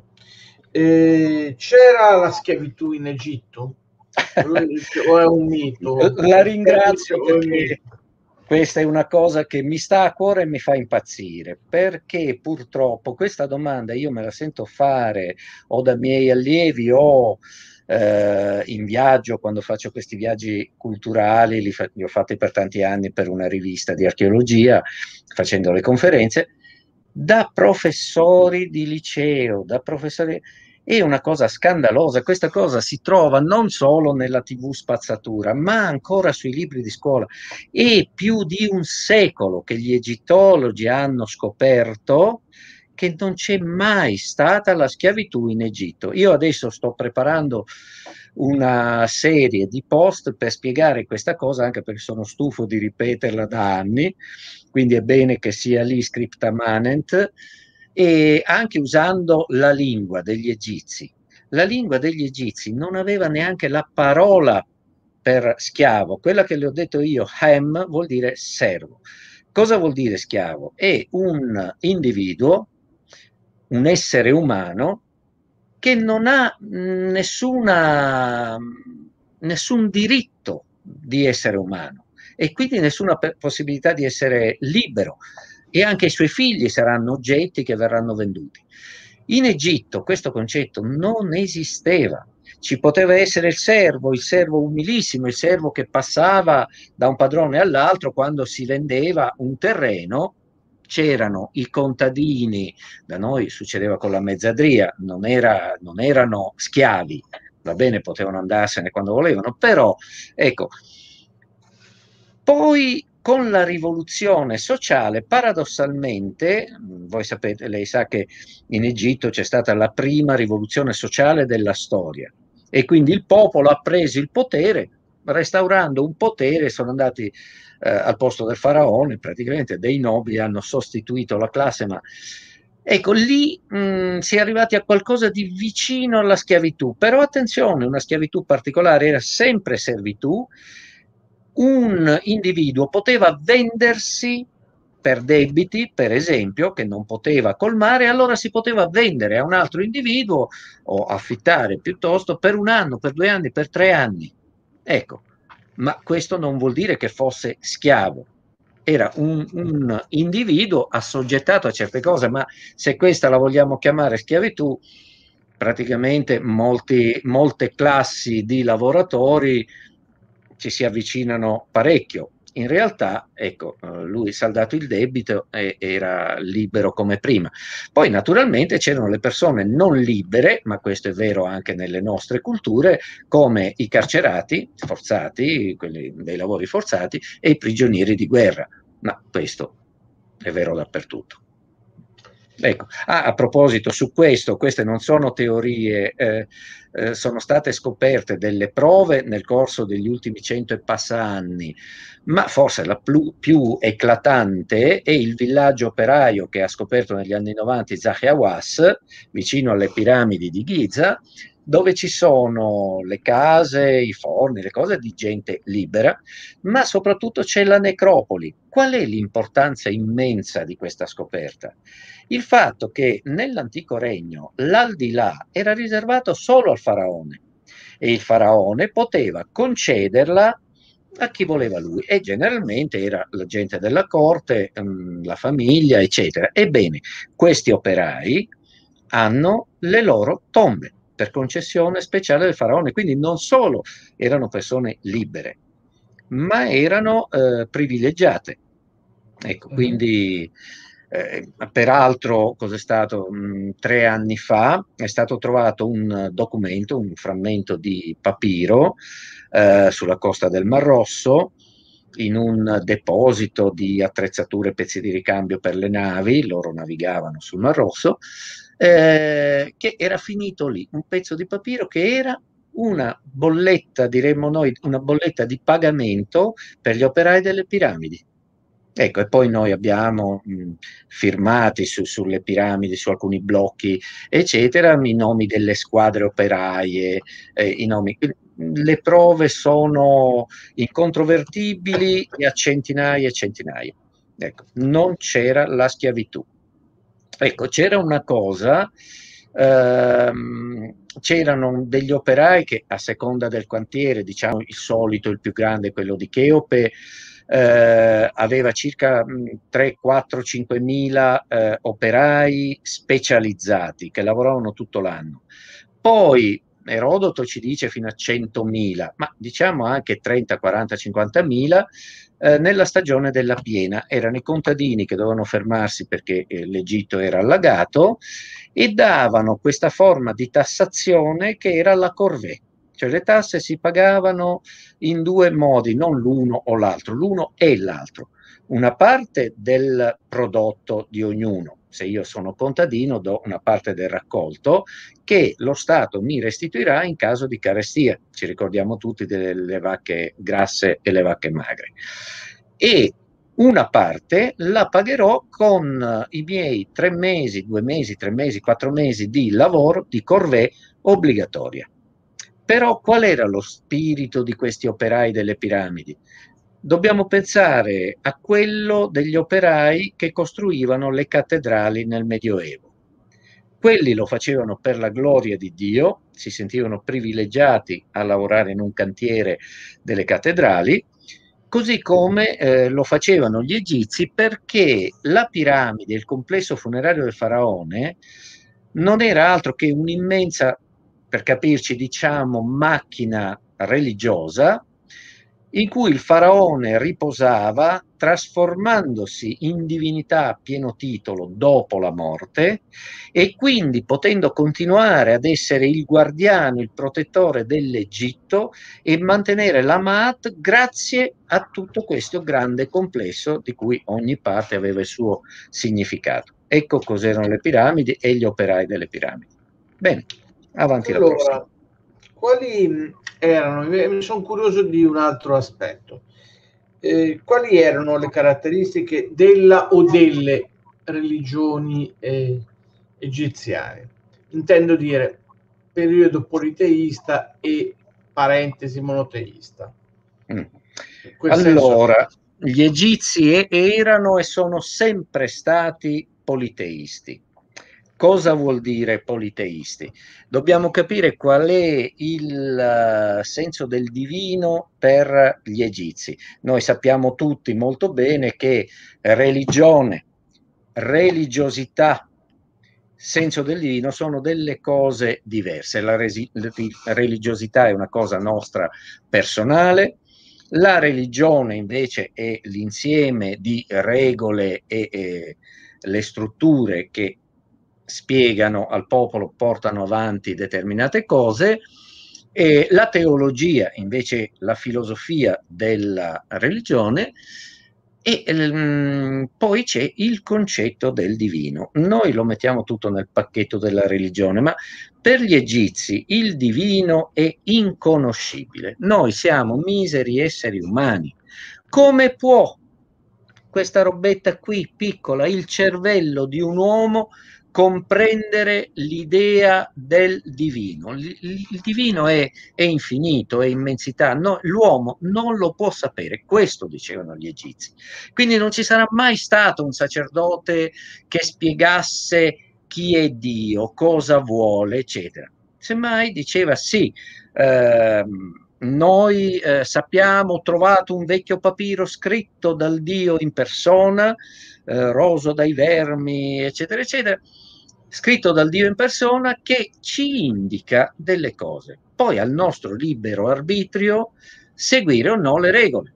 [SPEAKER 1] Eh, c'era la schiavitù in Egitto? O è un mito?
[SPEAKER 6] La ringrazio
[SPEAKER 1] O è un
[SPEAKER 6] perché
[SPEAKER 1] mito?
[SPEAKER 6] questa è una cosa che mi sta a cuore e mi fa impazzire, perché purtroppo questa domanda io me la sento fare o da miei allievi o eh, in viaggio, quando faccio questi viaggi culturali, li, fa- li ho fatti per tanti anni per una rivista di archeologia, facendo le conferenze. da professori di liceo, da professori... È una cosa scandalosa. Questa cosa si trova non solo nella tivù spazzatura, ma ancora sui libri di scuola. È più di un secolo che gli egittologi hanno scoperto che non c'è mai stata la schiavitù in Egitto. Io adesso sto preparando una serie di post per spiegare questa cosa, anche perché sono stufo di ripeterla da anni, quindi è bene che sia lì scripta manent, e anche usando la lingua degli egizi. La lingua degli egizi non aveva neanche la parola per schiavo. Quella che le ho detto io, hem, vuol dire servo. Cosa vuol dire schiavo? È un individuo, un essere umano che non ha nessuna, nessun diritto di essere umano e quindi nessuna possibilità di essere libero, e anche i suoi figli saranno oggetti che verranno venduti. In Egitto questo concetto non esisteva. Ci poteva essere il servo, il servo umilissimo, il servo che passava da un padrone all'altro quando si vendeva un terreno. C'erano i contadini, da noi succedeva con la mezzadria, non, era, non erano schiavi, va bene, potevano andarsene quando volevano, però ecco, poi con la rivoluzione sociale, paradossalmente, voi sapete, lei sa che in Egitto c'è stata la prima rivoluzione sociale della storia e quindi il popolo ha preso il potere, restaurando un potere, sono andati eh, al posto del faraone, praticamente dei nobili hanno sostituito la classe, ma ecco, lì mh, si è arrivati a qualcosa di vicino alla schiavitù, però attenzione, una schiavitù particolare, era sempre servitù. Un individuo poteva vendersi per debiti, per esempio, che non poteva colmare, allora si poteva vendere a un altro individuo o affittare piuttosto per un anno, per due anni, per tre anni. Ecco, ma questo non vuol dire che fosse schiavo. Era un, un individuo assoggettato a certe cose, ma se questa la vogliamo chiamare schiavitù, praticamente molti, molte classi di lavoratori ci si avvicinano parecchio. In realtà, ecco, lui saldato il debito e era libero come prima. Poi naturalmente c'erano le persone non libere, ma questo è vero anche nelle nostre culture, come i carcerati forzati, quelli dei lavori forzati, e i prigionieri di guerra. Ma questo è vero dappertutto. Ecco. Ah, a proposito, su questo, queste non sono teorie, eh, eh, sono state scoperte delle prove nel corso degli ultimi cento e passa anni, ma forse la più, più eclatante è il villaggio operaio che ha scoperto negli anni novanta Zahi Hawass, vicino alle piramidi di Giza, dove ci sono le case, i forni, le cose di gente libera, ma soprattutto c'è la necropoli. Qual è l'importanza immensa di questa scoperta? Il fatto che nell'antico regno l'aldilà era riservato solo al faraone e il faraone poteva concederla a chi voleva lui e generalmente era la gente della corte, la famiglia, eccetera. Ebbene, questi operai hanno le loro tombe per concessione speciale del faraone, quindi non solo erano persone libere, ma erano eh, privilegiate. Ecco, quindi eh, peraltro, cos'è stato? Mh, tre anni fa è stato trovato un documento, un frammento di papiro eh, sulla costa del Mar Rosso, in un deposito di attrezzature e pezzi di ricambio per le navi, loro navigavano sul Mar Rosso, eh, che era finito lì, un pezzo di papiro che era una bolletta, diremmo noi, una bolletta di pagamento per gli operai delle piramidi. Ecco, e poi noi abbiamo mh, firmati su, sulle piramidi, su alcuni blocchi, eccetera, i nomi delle squadre operaie, eh, i nomi. Le prove sono incontrovertibili e a centinaia e centinaia. Ecco, non c'era la schiavitù. Ecco, c'era una cosa, ehm, c'erano degli operai che a seconda del quartiere, diciamo il solito, il più grande, quello di Cheope, eh, aveva circa tre, quattro, cinquemila eh, operai specializzati che lavoravano tutto l'anno. Poi Erodoto ci dice fino a centomila, ma diciamo anche trenta, quaranta, cinquantamila eh, nella stagione della piena. Erano i contadini che dovevano fermarsi perché eh, l'Egitto era allagato e davano questa forma di tassazione che era la corvée. Cioè le tasse si pagavano in due modi, non l'uno o l'altro, l'uno e l'altro. Una parte del prodotto di ognuno, se io sono contadino do una parte del raccolto che lo Stato mi restituirà in caso di carestia. Ci ricordiamo tutti delle vacche grasse e le vacche magre. E una parte la pagherò con i miei tre mesi, due mesi, tre mesi, quattro mesi di lavoro di corvée obbligatoria. Però qual era lo spirito di questi operai delle piramidi? Dobbiamo pensare a quello degli operai che costruivano le cattedrali nel Medioevo. Quelli lo facevano per la gloria di Dio, si sentivano privilegiati a lavorare in un cantiere delle cattedrali, così come eh, lo facevano gli egizi, perché la piramide, il complesso funerario del faraone, non era altro che un'immensa, per capirci, diciamo, macchina religiosa in cui il faraone riposava trasformandosi in divinità a pieno titolo dopo la morte e quindi potendo continuare ad essere il guardiano, il protettore dell'Egitto e mantenere la Maat grazie a tutto questo grande complesso di cui ogni parte aveva il suo significato. Ecco cos'erano le piramidi e gli operai delle piramidi. Bene, avanti la prossima.
[SPEAKER 1] Allora, quali erano, mi sono curioso di un altro aspetto, eh, quali erano le caratteristiche della o delle religioni eh, egiziane? Intendo dire periodo politeista e parentesi monoteista.
[SPEAKER 6] Mm. Allora, senso... gli egizi erano e sono sempre stati politeisti. Cosa vuol dire politeisti? Dobbiamo capire qual è il uh, senso del divino per gli egizi. Noi sappiamo tutti molto bene che religione, religiosità, senso del divino sono delle cose diverse. La, resi- la religiosità è una cosa nostra personale, la religione invece è l'insieme di regole e, e le strutture che spiegano al popolo, portano avanti determinate cose, e la teologia invece la filosofia della religione, e um, poi c'è il concetto del divino. Noi lo mettiamo tutto nel pacchetto della religione, ma per gli egizi il divino è inconoscibile. Noi siamo miseri esseri umani. Come può questa robetta qui piccola, il cervello di un uomo, comprendere l'idea del divino? Il, il divino è, è infinito, è immensità, no, l'uomo non lo può sapere, questo dicevano gli egizi. Quindi non ci sarà mai stato un sacerdote che spiegasse chi è Dio, cosa vuole, eccetera. Semmai diceva sì, ehm, noi eh, sappiamo, ho trovato un vecchio papiro scritto dal Dio in persona, eh, roso dai vermi, eccetera, eccetera, scritto dal Dio in persona, che ci indica delle cose. Poi al nostro libero arbitrio seguire o no le regole.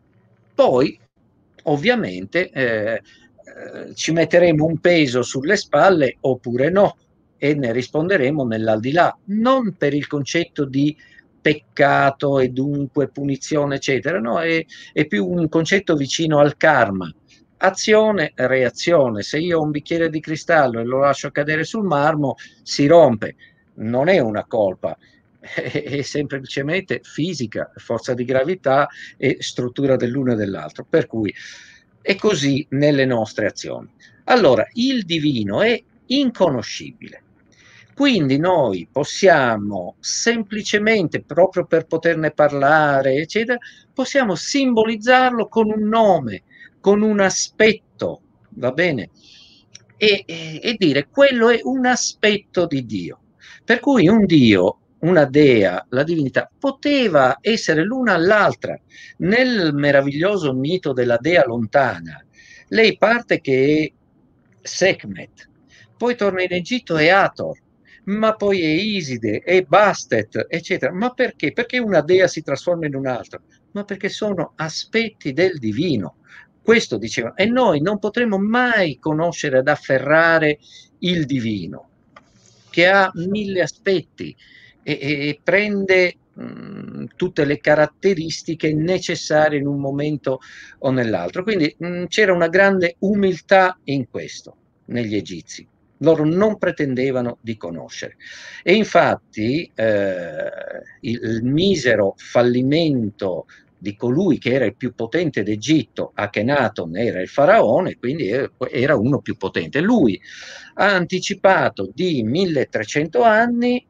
[SPEAKER 6] Poi, ovviamente, eh, eh, ci metteremo un peso sulle spalle oppure no, e ne risponderemo nell'aldilà, non per il concetto di peccato e dunque punizione, eccetera, no, è, è più un concetto vicino al karma. Azione, reazione. Se io ho un bicchiere di cristallo e lo lascio cadere sul marmo, si rompe. Non è una colpa, è, è semplicemente fisica, forza di gravità e struttura dell'uno e dell'altro. Per cui è così nelle nostre azioni. Allora, il divino è inconoscibile. Quindi noi possiamo semplicemente, proprio per poterne parlare, eccetera, possiamo simbolizzarlo con un nome, con un aspetto, va bene? E, e, e dire quello è un aspetto di Dio. Per cui un Dio, una dea, la divinità, poteva essere l'una all'altra. Nel meraviglioso mito della dea lontana, lei parte che è Sekhmet, poi torna in Egitto e Hathor, ma poi è Iside, è Bastet, eccetera. Ma perché? Perché una dea si trasforma in un'altra? Ma perché sono aspetti del divino. Questo diceva, e noi non potremo mai conoscere ed afferrare il divino, che ha mille aspetti e, e prende mh, tutte le caratteristiche necessarie in un momento o nell'altro. Quindi mh, c'era una grande umiltà in questo, negli egizi. Loro non pretendevano di conoscere. E infatti eh, il, il misero fallimento di colui che era il più potente d'Egitto, Akhenaton era il faraone, quindi era uno più potente. Lui ha anticipato di milletrecento anni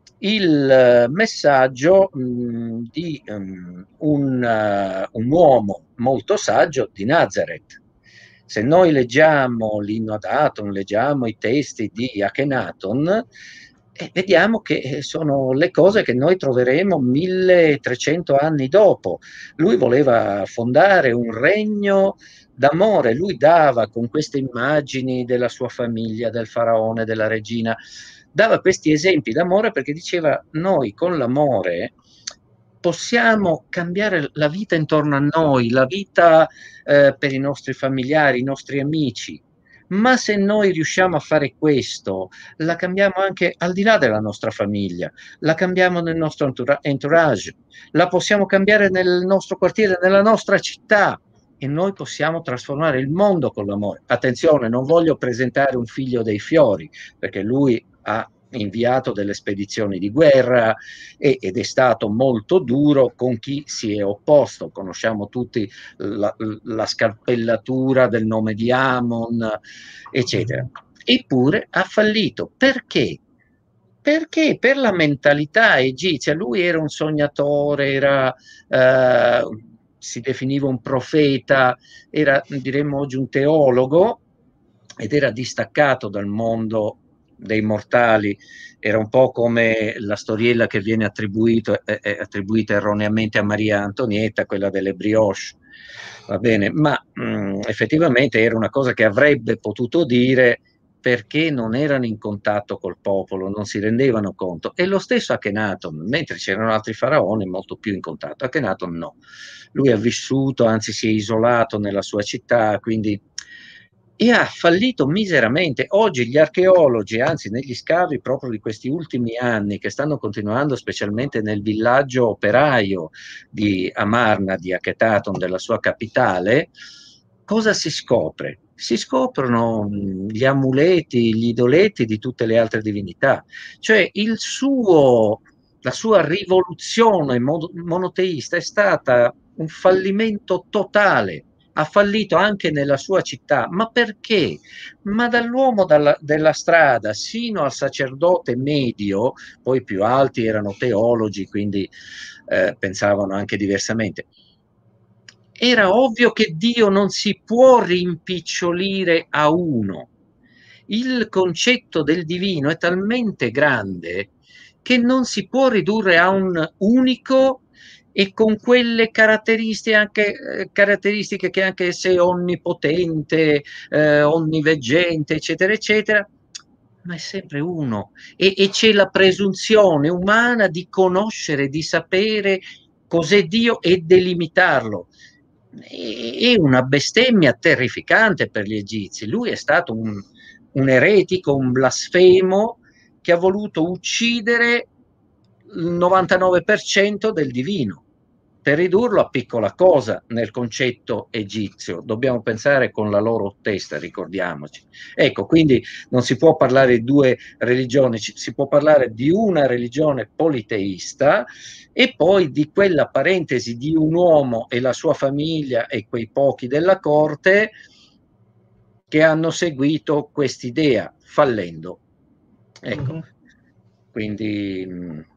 [SPEAKER 6] il messaggio mh, di um, un, uh, un uomo molto saggio di Nazareth. Se noi leggiamo l'inno ad Aton, leggiamo i testi di Akhenaton, e vediamo che sono le cose che noi troveremo milletrecento anni dopo. Lui voleva fondare un regno d'amore, lui dava con queste immagini della sua famiglia, del faraone, della regina, dava questi esempi d'amore perché diceva noi con l'amore possiamo cambiare la vita intorno a noi, la vita eh, per i nostri familiari, i nostri amici. Ma se noi riusciamo a fare questo, la cambiamo anche al di là della nostra famiglia, la cambiamo nel nostro entourage, la possiamo cambiare nel nostro quartiere, nella nostra città, e noi possiamo trasformare il mondo con l'amore. Attenzione, non voglio presentare un figlio dei fiori, perché lui ha inviato delle spedizioni di guerra e, ed è stato molto duro con chi si è opposto. Conosciamo tutti la, la scarpellatura del nome di Amon, eccetera. Eppure ha fallito. Perché? Perché per la mentalità egizia lui era un sognatore, era, eh, si definiva un profeta, era, diremmo oggi, un teologo, ed era distaccato dal mondo dei mortali. Era un po' come la storiella che viene attribuito, eh, eh, attribuita erroneamente a Maria Antonietta, quella delle brioche, va bene, ma mh, effettivamente era una cosa che avrebbe potuto dire, perché non erano in contatto col popolo, non si rendevano conto. E lo stesso Akhenaton, mentre c'erano altri faraoni molto più in contatto, Akhenaton no. Lui ha vissuto, anzi si è isolato nella sua città, quindi e ha fallito miseramente. Oggi gli archeologi, anzi negli scavi proprio di questi ultimi anni, che stanno continuando specialmente nel villaggio operaio di Amarna, di Akhetaton, della sua capitale, cosa si scopre? Si scoprono gli amuleti, gli idoletti di tutte le altre divinità, cioè il suo, la sua rivoluzione monoteista è stata un fallimento totale. Ha fallito anche nella sua città. Ma perché? Ma dall'uomo dalla, della strada sino al sacerdote medio, poi più alti erano teologi, quindi eh, pensavano anche diversamente. Era ovvio che Dio non si può rimpicciolire a uno. Il concetto del divino è talmente grande che non si può ridurre a un unico e con quelle caratteristiche, anche, eh, caratteristiche che anche se è onnipotente, eh, onniveggente, eccetera, eccetera, ma è sempre uno. E, e c'è la presunzione umana di conoscere, di sapere cos'è Dio e delimitarlo. È una bestemmia terrificante per gli egizi. Lui è stato un, un eretico, un blasfemo che ha voluto uccidere il novantanove per cento del divino per ridurlo a piccola cosa nel concetto egizio. Dobbiamo pensare con la loro testa, ricordiamoci. Ecco, quindi non si può parlare di due religioni, si può parlare di una religione politeista e poi di quella parentesi di un uomo e la sua famiglia e quei pochi della corte che hanno seguito quest'idea, fallendo. Ecco, mm-hmm. Quindi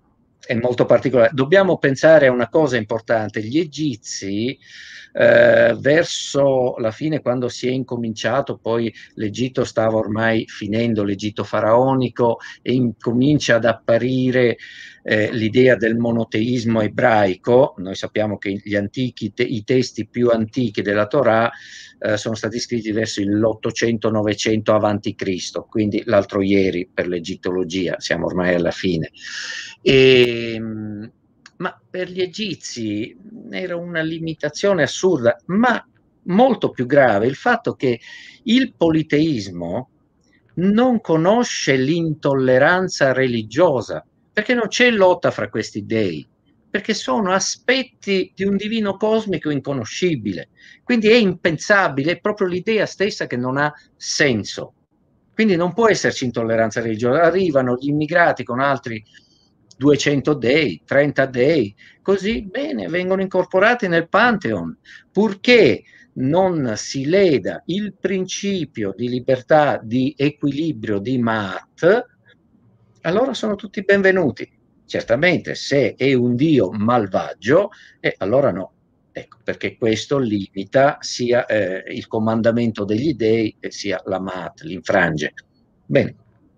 [SPEAKER 6] è molto particolare. Dobbiamo pensare a una cosa importante: gli egizi, eh, verso la fine, quando si è incominciato, poi l'Egitto stava ormai finendo, l'Egitto faraonico, e incomincia ad apparire eh, l'idea del monoteismo ebraico. Noi sappiamo che gli antichi, te, i testi più antichi della Torah eh, sono stati scritti verso l'ottocento novecento avanti Cristo, quindi l'altro ieri per l'egittologia, siamo ormai alla fine. E, ma per gli egizi era una limitazione assurda, ma molto più grave il fatto che il politeismo non conosce l'intolleranza religiosa, perché non c'è lotta fra questi dei, perché sono aspetti di un divino cosmico inconoscibile, quindi è impensabile, è proprio l'idea stessa che non ha senso. Quindi non può esserci intolleranza religiosa. Arrivano gli immigrati con altri duecento dei, trenta dei, così bene, vengono incorporati nel Pantheon, purché non si leda il principio di libertà, di equilibrio di Ma'at, allora sono tutti benvenuti. Certamente, se è un dio malvagio, eh, allora no. Ecco, perché questo limita sia eh, il comandamento degli dei e sia la Ma'at, l'infrange. Bene.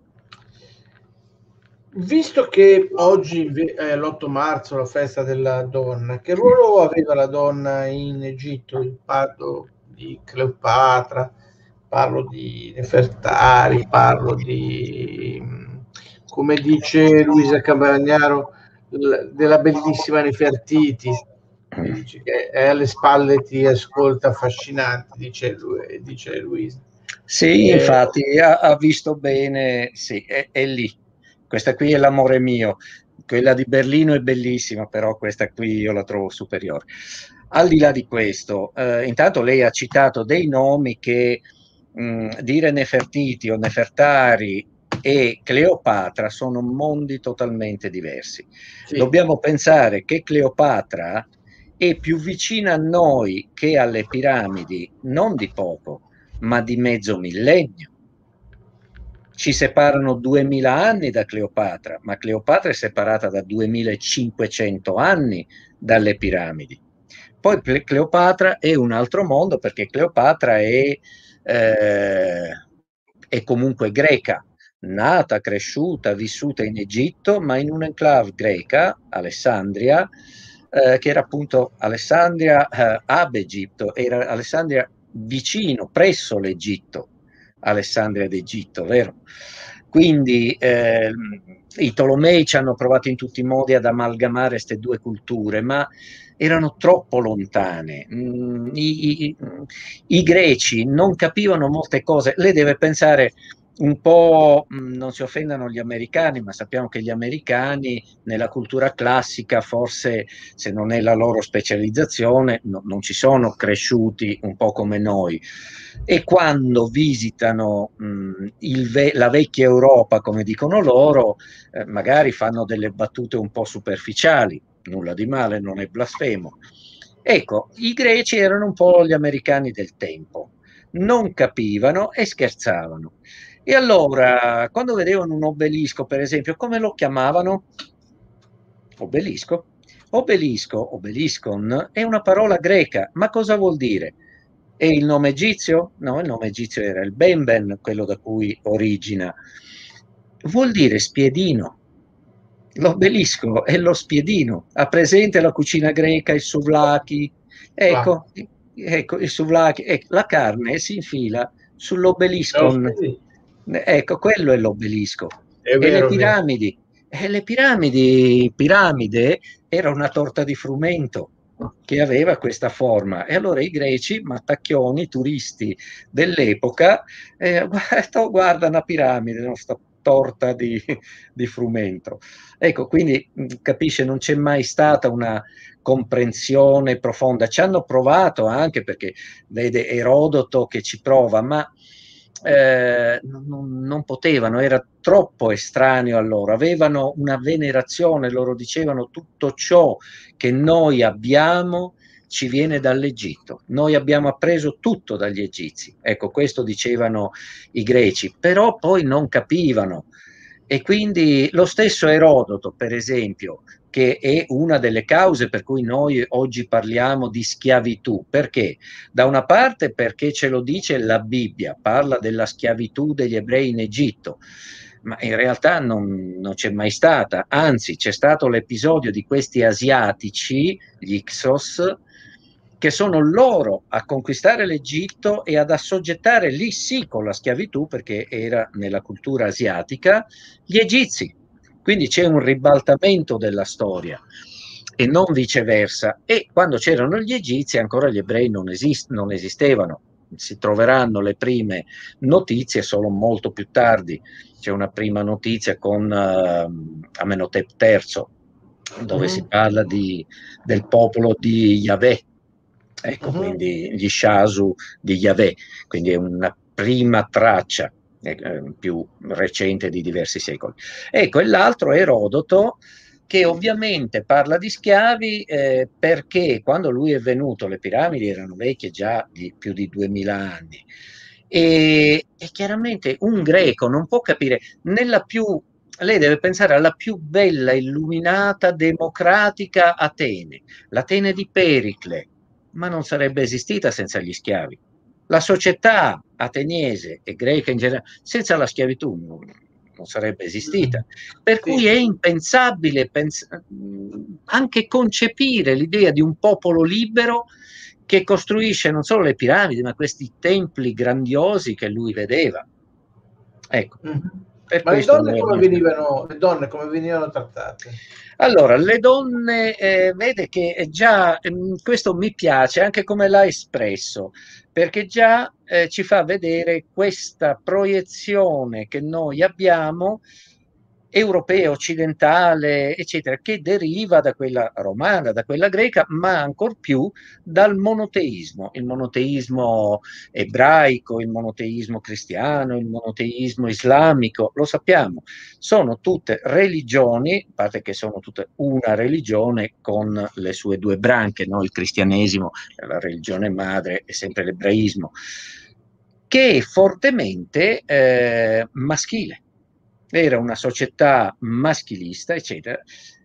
[SPEAKER 1] Visto che oggi è l'otto marzo, la festa della donna, che ruolo aveva la donna in Egitto? Parlo di Cleopatra, parlo di Nefertari, parlo di, come dice Luisa Campagnaro, della bellissima Nefertiti, dice che è alle spalle, ti ascolta affascinante, dice, dice Luisa.
[SPEAKER 6] Sì,
[SPEAKER 1] eh,
[SPEAKER 6] infatti ha, ha visto bene, sì, è, è lì. Questa qui è l'amore mio, quella di Berlino è bellissima, però questa qui io la trovo superiore. Al di là di questo, eh, intanto lei ha citato dei nomi che mh, dire Nefertiti o Nefertari e Cleopatra sono mondi totalmente diversi.
[SPEAKER 1] sì.
[SPEAKER 6] Dobbiamo pensare che Cleopatra è più vicina a noi che alle piramidi, non di poco, ma di mezzo millennio. Ci separano duemila anni da Cleopatra, ma Cleopatra è separata da duemilacinquecento anni dalle piramidi. Poi Cleopatra è un altro mondo, perché Cleopatra è, eh, è comunque greca, nata, cresciuta, vissuta in Egitto, ma in un'enclave greca, Alessandria, eh, che era appunto Alessandria eh, ab Egitto, era Alessandria vicino, presso l'Egitto, Alessandria d'Egitto, vero? Quindi eh, i Tolomei ci hanno provato in tutti i modi ad amalgamare queste due culture, ma erano troppo lontane. Mm, i, i, i greci non capivano molte cose. Lei deve pensare un po', mh, non si offendano gli americani, ma sappiamo che gli americani nella cultura classica, forse se non è la loro specializzazione, no, non ci sono cresciuti un po' come noi. E quando visitano mh, il ve- la vecchia Europa, come dicono loro, eh, magari fanno delle battute un po' superficiali, nulla di male, non è blasfemo. Ecco, i greci erano un po' gli americani del tempo, non capivano e scherzavano. E allora, quando vedevano un obelisco, per esempio, come lo chiamavano? Obelisco? Obelisco, obeliscon, è una parola greca, ma cosa vuol dire? È il nome egizio? No, il nome egizio era il Benben, quello da cui origina. Vuol dire spiedino. L'obelisco è lo spiedino. Ha presente la cucina greca, i souvlaki? Ecco, ecco, i souvlaki. Ecco, la carne si infila sull'obeliscon. Ecco, quello è l'obelisco.
[SPEAKER 1] È
[SPEAKER 6] e
[SPEAKER 1] vero,
[SPEAKER 6] le piramidi? E le piramidi, piramide era una torta di frumento che aveva questa forma. E allora i greci, mattacchioni, turisti dell'epoca, eh, guarda, guarda una piramide, no? Sta torta di, di frumento. Ecco, quindi capisce, non c'è mai stata una comprensione profonda. Ci hanno provato anche, perché vede Erodoto che ci prova, ma eh, non, non potevano, era troppo estraneo a loro, avevano una venerazione, loro dicevano tutto ciò che noi abbiamo ci viene dall'Egitto, noi abbiamo appreso tutto dagli egizi, ecco, questo dicevano i greci, però poi non capivano. E quindi lo stesso Erodoto, per esempio, che è una delle cause per cui noi oggi parliamo di schiavitù. Perché? Da una parte perché ce lo dice la Bibbia, parla della schiavitù degli ebrei in Egitto, ma in realtà non, non c'è mai stata, anzi c'è stato l'episodio di questi asiatici, gli Ixos, che sono loro a conquistare l'Egitto e ad assoggettare lì sì con la schiavitù, perché era nella cultura asiatica, gli egizi. Quindi c'è un ribaltamento della storia e non viceversa. E quando c'erano gli egizi ancora gli ebrei non, esist- non esistevano. Si troveranno le prime notizie solo molto più tardi. C'è una prima notizia con uh, Amenhotep terzo, dove
[SPEAKER 1] Mhm.
[SPEAKER 6] si parla di, del popolo di Yahweh. Ecco,
[SPEAKER 1] Mhm.
[SPEAKER 6] quindi gli Shasu di Yahweh, quindi è una prima traccia eh, più recente di diversi secoli. Ecco, e l'altro è Erodoto, che ovviamente parla di schiavi eh, perché quando lui è venuto le piramidi erano vecchie già di più di duemila anni e, e chiaramente un greco non può capire nella più, lei deve pensare alla più bella, illuminata, democratica Atene, l'Atene di Pericle, ma non sarebbe esistita senza gli schiavi. La società ateniese e greca in generale, senza la schiavitù non, non sarebbe esistita. Per
[SPEAKER 1] Sì.
[SPEAKER 6] cui è impensabile pens- anche concepire l'idea di un popolo libero che costruisce non solo le piramidi, ma questi templi grandiosi che lui vedeva. Ecco.
[SPEAKER 1] Mhm.
[SPEAKER 6] Per
[SPEAKER 1] Ma le
[SPEAKER 6] questo
[SPEAKER 1] donne
[SPEAKER 6] noi
[SPEAKER 1] come
[SPEAKER 6] abbiamo-
[SPEAKER 1] venivano, le donne come venivano trattate?
[SPEAKER 6] Allora, le donne, eh, vede che già ehm, questo mi piace anche come l'ha espresso, perché già eh, ci fa vedere questa proiezione che noi abbiamo europea, occidentale, eccetera, che deriva da quella romana, da quella greca, ma ancor più dal monoteismo, il monoteismo ebraico, il monoteismo cristiano, il monoteismo islamico, lo sappiamo, sono tutte religioni, a parte che sono tutte una religione con le sue due branche, no? Il cristianesimo, la religione madre, è sempre l'ebraismo, che è fortemente eh, maschile. Era una società maschilista, eccetera.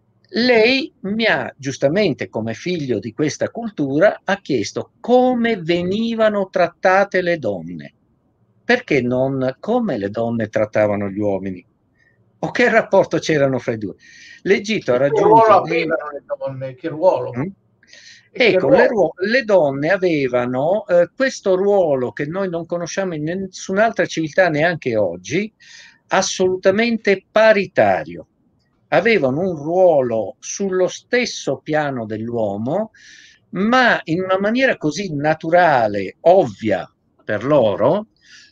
[SPEAKER 6] Lei mi ha giustamente, come figlio di questa cultura, ha chiesto come venivano trattate le donne. Perché non come le donne trattavano gli uomini? O che rapporto c'erano fra i due? L'Egitto ha
[SPEAKER 1] Che ruolo
[SPEAKER 6] raggiunto dei...
[SPEAKER 1] avevano le donne? Che ruolo?
[SPEAKER 6] Mm?
[SPEAKER 1] E che
[SPEAKER 6] Ecco, le,
[SPEAKER 1] ruolo?
[SPEAKER 6] ruo- le donne avevano eh, questo ruolo che noi non conosciamo in nessun'altra civiltà neanche oggi, assolutamente paritario. Avevano un ruolo sullo stesso piano dell'uomo, ma in una maniera così naturale, ovvia per loro,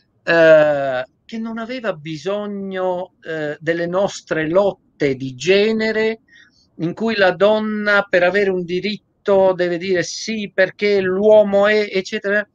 [SPEAKER 6] eh, che non aveva bisogno eh, delle nostre lotte di genere in cui la donna per avere un diritto deve dire sì perché l'uomo è, eccetera.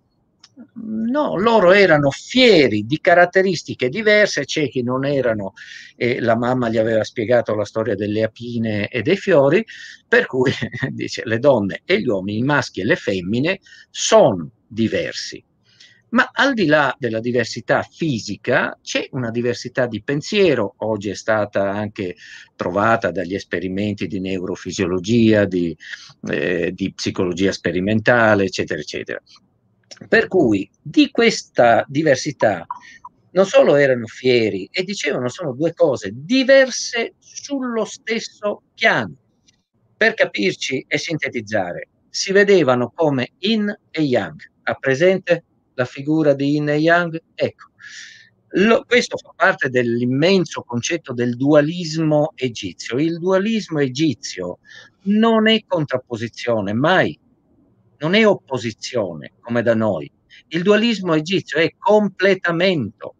[SPEAKER 6] No, loro erano fieri di caratteristiche diverse, c'è chi non erano, e la mamma gli aveva spiegato la storia delle apine e dei fiori, per cui dice le donne e gli uomini, i maschi e le femmine sono diversi. Ma al di là della diversità fisica c'è una diversità di pensiero, oggi è stata anche trovata dagli esperimenti di neurofisiologia, di, eh, di psicologia sperimentale, eccetera, eccetera. Per cui di questa diversità non solo erano fieri e dicevano sono due cose diverse sullo stesso piano. Per capirci e sintetizzare, si vedevano come yin e yang. Ha presente la figura di yin e yang? Ecco, lo, questo fa parte dell'immenso concetto del dualismo egizio. Il dualismo egizio non è contrapposizione, mai, non è opposizione come da noi. Il dualismo egizio è completamento.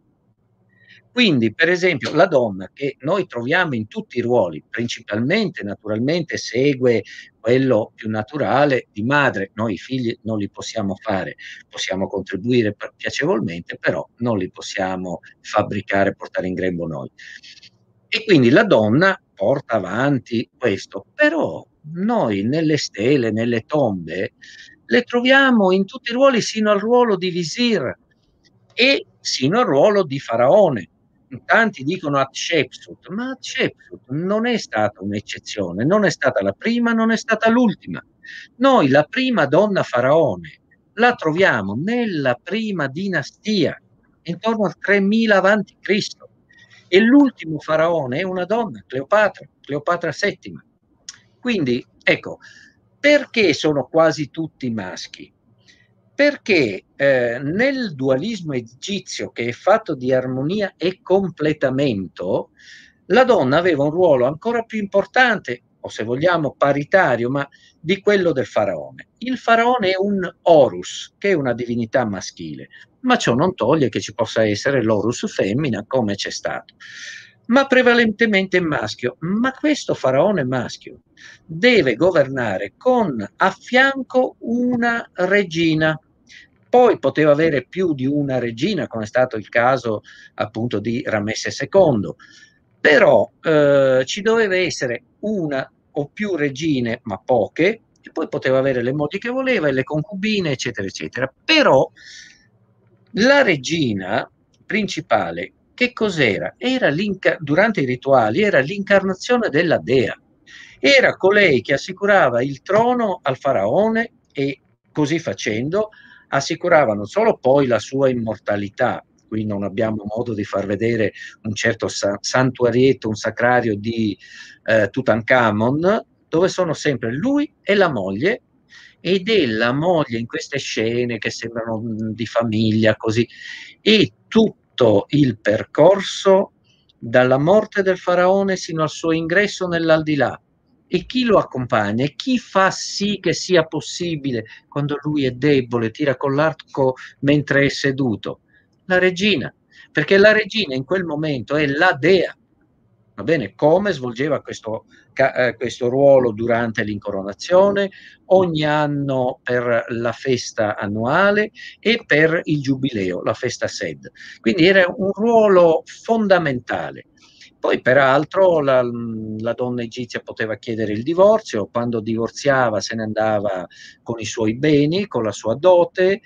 [SPEAKER 6] Quindi, per esempio, la donna che noi troviamo in tutti i ruoli, principalmente, naturalmente, segue quello più naturale di madre. Noi i figli non li possiamo fare, possiamo contribuire piacevolmente, però non li possiamo fabbricare, portare in grembo noi. E quindi la donna porta avanti questo, però noi nelle stele, nelle tombe, le troviamo in tutti i ruoli, sino al ruolo di visir e sino al ruolo di faraone. tanti dicono Hatshepsut, ma Hatshepsut non è stata un'eccezione, non è stata la prima, non è stata l'ultima. Noi la prima donna faraone la troviamo nella prima dinastia, intorno al tremila avanti Cristo, e l'ultimo faraone è una donna, Cleopatra, Cleopatra settima. Quindi, ecco, perché sono quasi tutti maschi? Perché eh, nel dualismo egizio, che è fatto di armonia e completamento, la donna aveva un ruolo ancora più importante, o se vogliamo paritario, ma di quello del faraone. Il faraone è un Horus, che è una divinità maschile, ma ciò non toglie che ci possa essere l'Horus femmina, come c'è stato, ma prevalentemente maschio. Ma questo faraone maschio deve governare con a fianco una regina. Poi poteva avere più di una regina, come è stato il caso appunto di Ramesse secondo, però eh, ci doveva essere una o più regine, ma poche, e poi poteva avere le mogli che voleva e le concubine, eccetera, eccetera. Però la regina principale, che cos'era? Era durante i rituali era l'incarnazione della dea. Era colei che assicurava il trono al faraone e così facendo assicurava non solo poi la sua immortalità. Qui non abbiamo modo di far vedere un certo sa- santuarietto, un sacrario di eh, Tutankhamon, dove sono sempre lui e la moglie, ed è la moglie in queste scene che sembrano mh, di famiglia, così, e tutto il percorso dalla morte del faraone sino al suo ingresso nell'aldilà. E chi lo accompagna e chi fa sì che sia possibile quando lui è debole, tira con l'arco mentre è seduto? La regina, perché la regina in quel momento è la dea. Va bene? Come svolgeva questo, eh, questo ruolo durante l'incoronazione, ogni anno per la festa annuale e per il giubileo, la festa Sed. Quindi era un ruolo fondamentale. Poi peraltro la, la donna egizia poteva chiedere il divorzio, quando divorziava se ne andava con i suoi beni, con la sua dote.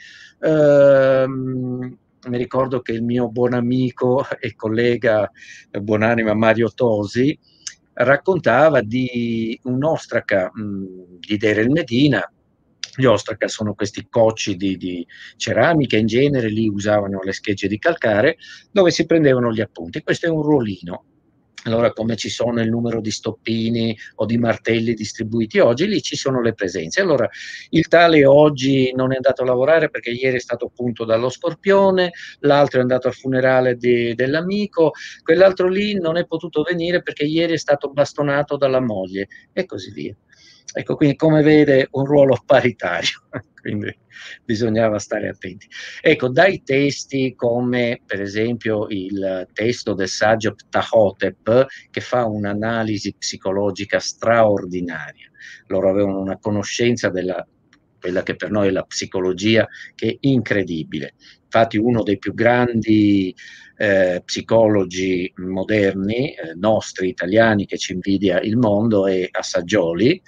[SPEAKER 6] Ehm, mi ricordo che il mio buon amico e collega buonanima Mario Tosi raccontava di un'ostraca mh, di Deir el Medina. Gli ostraca sono questi cocci di, di ceramica, in genere lì usavano le schegge di calcare dove si prendevano gli appunti. Questo è un ruolino. Allora, come ci sono il numero di stoppini o di martelli distribuiti oggi, lì ci sono le presenze. Allora, il tale oggi non è andato a lavorare perché ieri è stato punto dallo scorpione, l'altro è andato al funerale di, dell'amico, quell'altro lì non è potuto venire perché ieri è stato bastonato dalla moglie, e così via. Ecco, quindi come vede un ruolo paritario, quindi bisognava stare attenti. Ecco, dai testi come per esempio il testo del saggio Ptahotep, che fa un'analisi psicologica straordinaria. Loro avevano una conoscenza della quella che per noi è la psicologia, che è incredibile. Infatti uno dei più grandi eh, psicologi moderni, eh, nostri italiani, che ci invidia il mondo, è Assaggioli,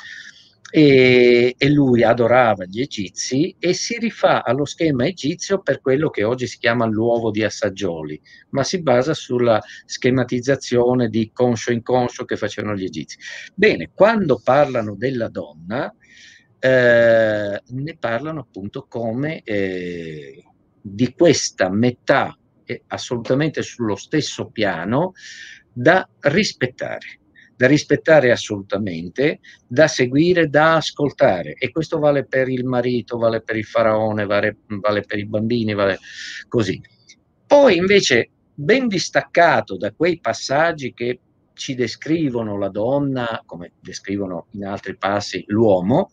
[SPEAKER 6] e, e lui adorava gli egizi e si rifà allo schema egizio per quello che oggi si chiama l'uovo di Assaggioli, ma si basa sulla schematizzazione di conscio-inconscio che facevano gli egizi. Bene, quando parlano della donna, eh, ne parlano appunto come eh, di questa metà eh, assolutamente sullo stesso piano da rispettare. Da rispettare assolutamente, da seguire, da ascoltare, e questo vale per il marito, vale per il faraone, vale, vale per i bambini, vale così. Poi invece, ben distaccato da quei passaggi che ci descrivono la donna, come descrivono in altri passi l'uomo,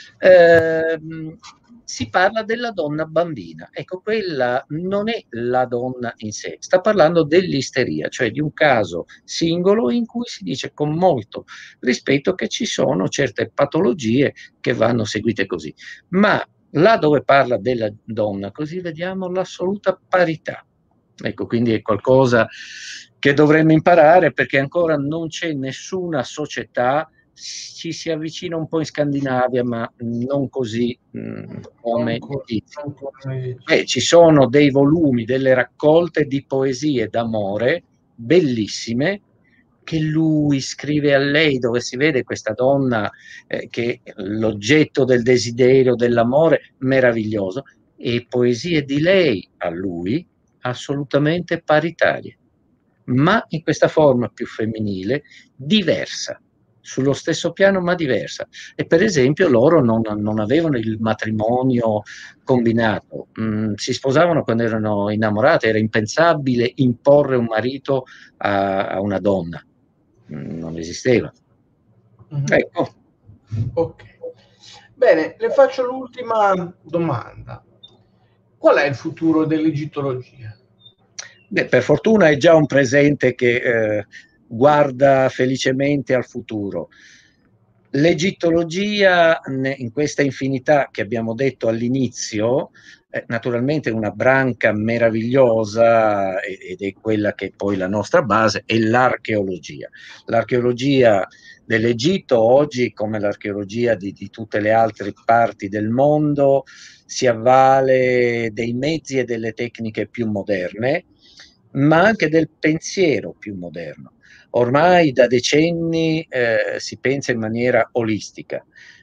[SPEAKER 6] ehm, si parla della donna bambina. Ecco, quella non è la donna in sé, sta parlando dell'isteria, cioè di un caso singolo in cui si dice con molto rispetto che ci sono certe patologie che vanno seguite così. Ma là dove parla della donna, così vediamo l'assoluta parità. Ecco, quindi è qualcosa che dovremmo imparare, perché ancora non c'è nessuna società, ci si avvicina un po' in Scandinavia, ma non così mh, come Beh, ci sono dei volumi, delle raccolte di poesie d'amore bellissime che lui scrive a lei, dove si vede questa donna eh, che è l'oggetto del desiderio, dell'amore, meraviglioso, e poesie di lei a lui assolutamente paritarie, ma in questa forma più femminile, diversa, sullo stesso piano ma diversa. E per esempio loro non, non avevano il matrimonio combinato, mm, si sposavano quando erano innamorate, era impensabile imporre un marito a, a una donna, mm, non esisteva.
[SPEAKER 1] Mhm.
[SPEAKER 6] Ecco.
[SPEAKER 1] Ok. Bene, le faccio l'ultima domanda. Qual è il futuro dell'egittologia?
[SPEAKER 6] Beh, per fortuna è già un presente che eh, guarda felicemente al futuro. L'egittologia, ne- in questa infinità che abbiamo detto all'inizio, è naturalmente una branca meravigliosa e- ed è quella che è poi la nostra base, è l'archeologia. L'archeologia dell'Egitto oggi, come l'archeologia di, di tutte le altre parti del mondo, si avvale dei mezzi e delle tecniche più moderne, ma anche del pensiero più moderno. Ormai da decenni eh, si pensa in maniera olistica.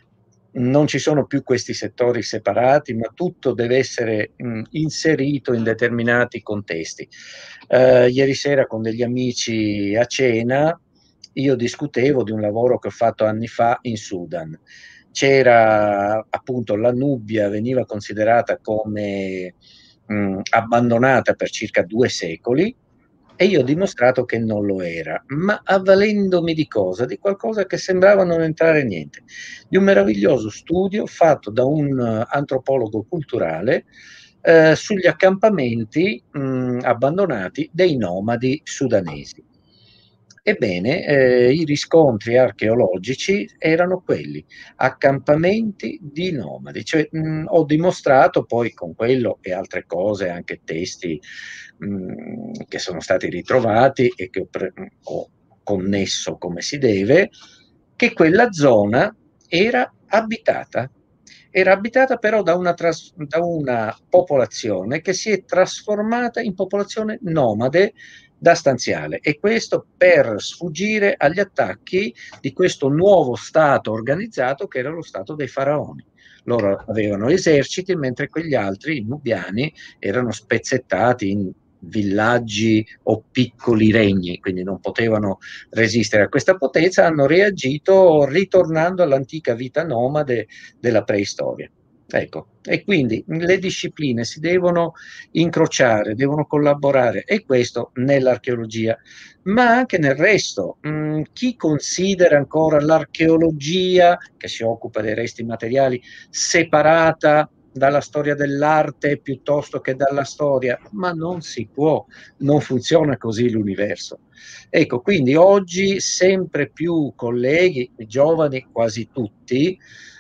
[SPEAKER 6] Non ci sono più questi settori separati, ma tutto deve essere mh, inserito in determinati contesti. Eh, ieri sera con degli amici a cena io discutevo di un lavoro che ho fatto anni fa in Sudan. C'era appunto la Nubia, veniva considerata come mh, abbandonata per circa due secoli, e io ho dimostrato che non lo era, ma avvalendomi di cosa? Di qualcosa che sembrava non entrare niente, di un meraviglioso studio fatto da un uh, antropologo culturale eh, sugli accampamenti mh, abbandonati dei nomadi sudanesi. Ebbene, eh, i riscontri archeologici erano quelli, accampamenti di nomadi, cioè mh, ho dimostrato poi con quello e altre cose, anche testi mh, che sono stati ritrovati e che ho, pre- ho connesso come si deve, che quella zona era abitata. Era abitata però da una, tras- da una popolazione che si è trasformata in popolazione nomade da stanziale, e questo per sfuggire agli attacchi di questo nuovo stato organizzato che era lo stato dei faraoni. Loro avevano eserciti, mentre quegli altri, i nubiani, erano spezzettati in villaggi o piccoli regni, quindi non potevano resistere a questa potenza, hanno reagito ritornando all'antica vita nomade della preistoria. Ecco, e quindi le discipline si devono incrociare, devono collaborare, e questo nell'archeologia, ma anche nel resto. Mm, chi considera ancora l'archeologia, che si occupa dei resti materiali, separata dalla storia dell'arte piuttosto che dalla storia? Ma non si può, non funziona così l'universo. Ecco, quindi oggi sempre più colleghi, giovani, quasi tutti,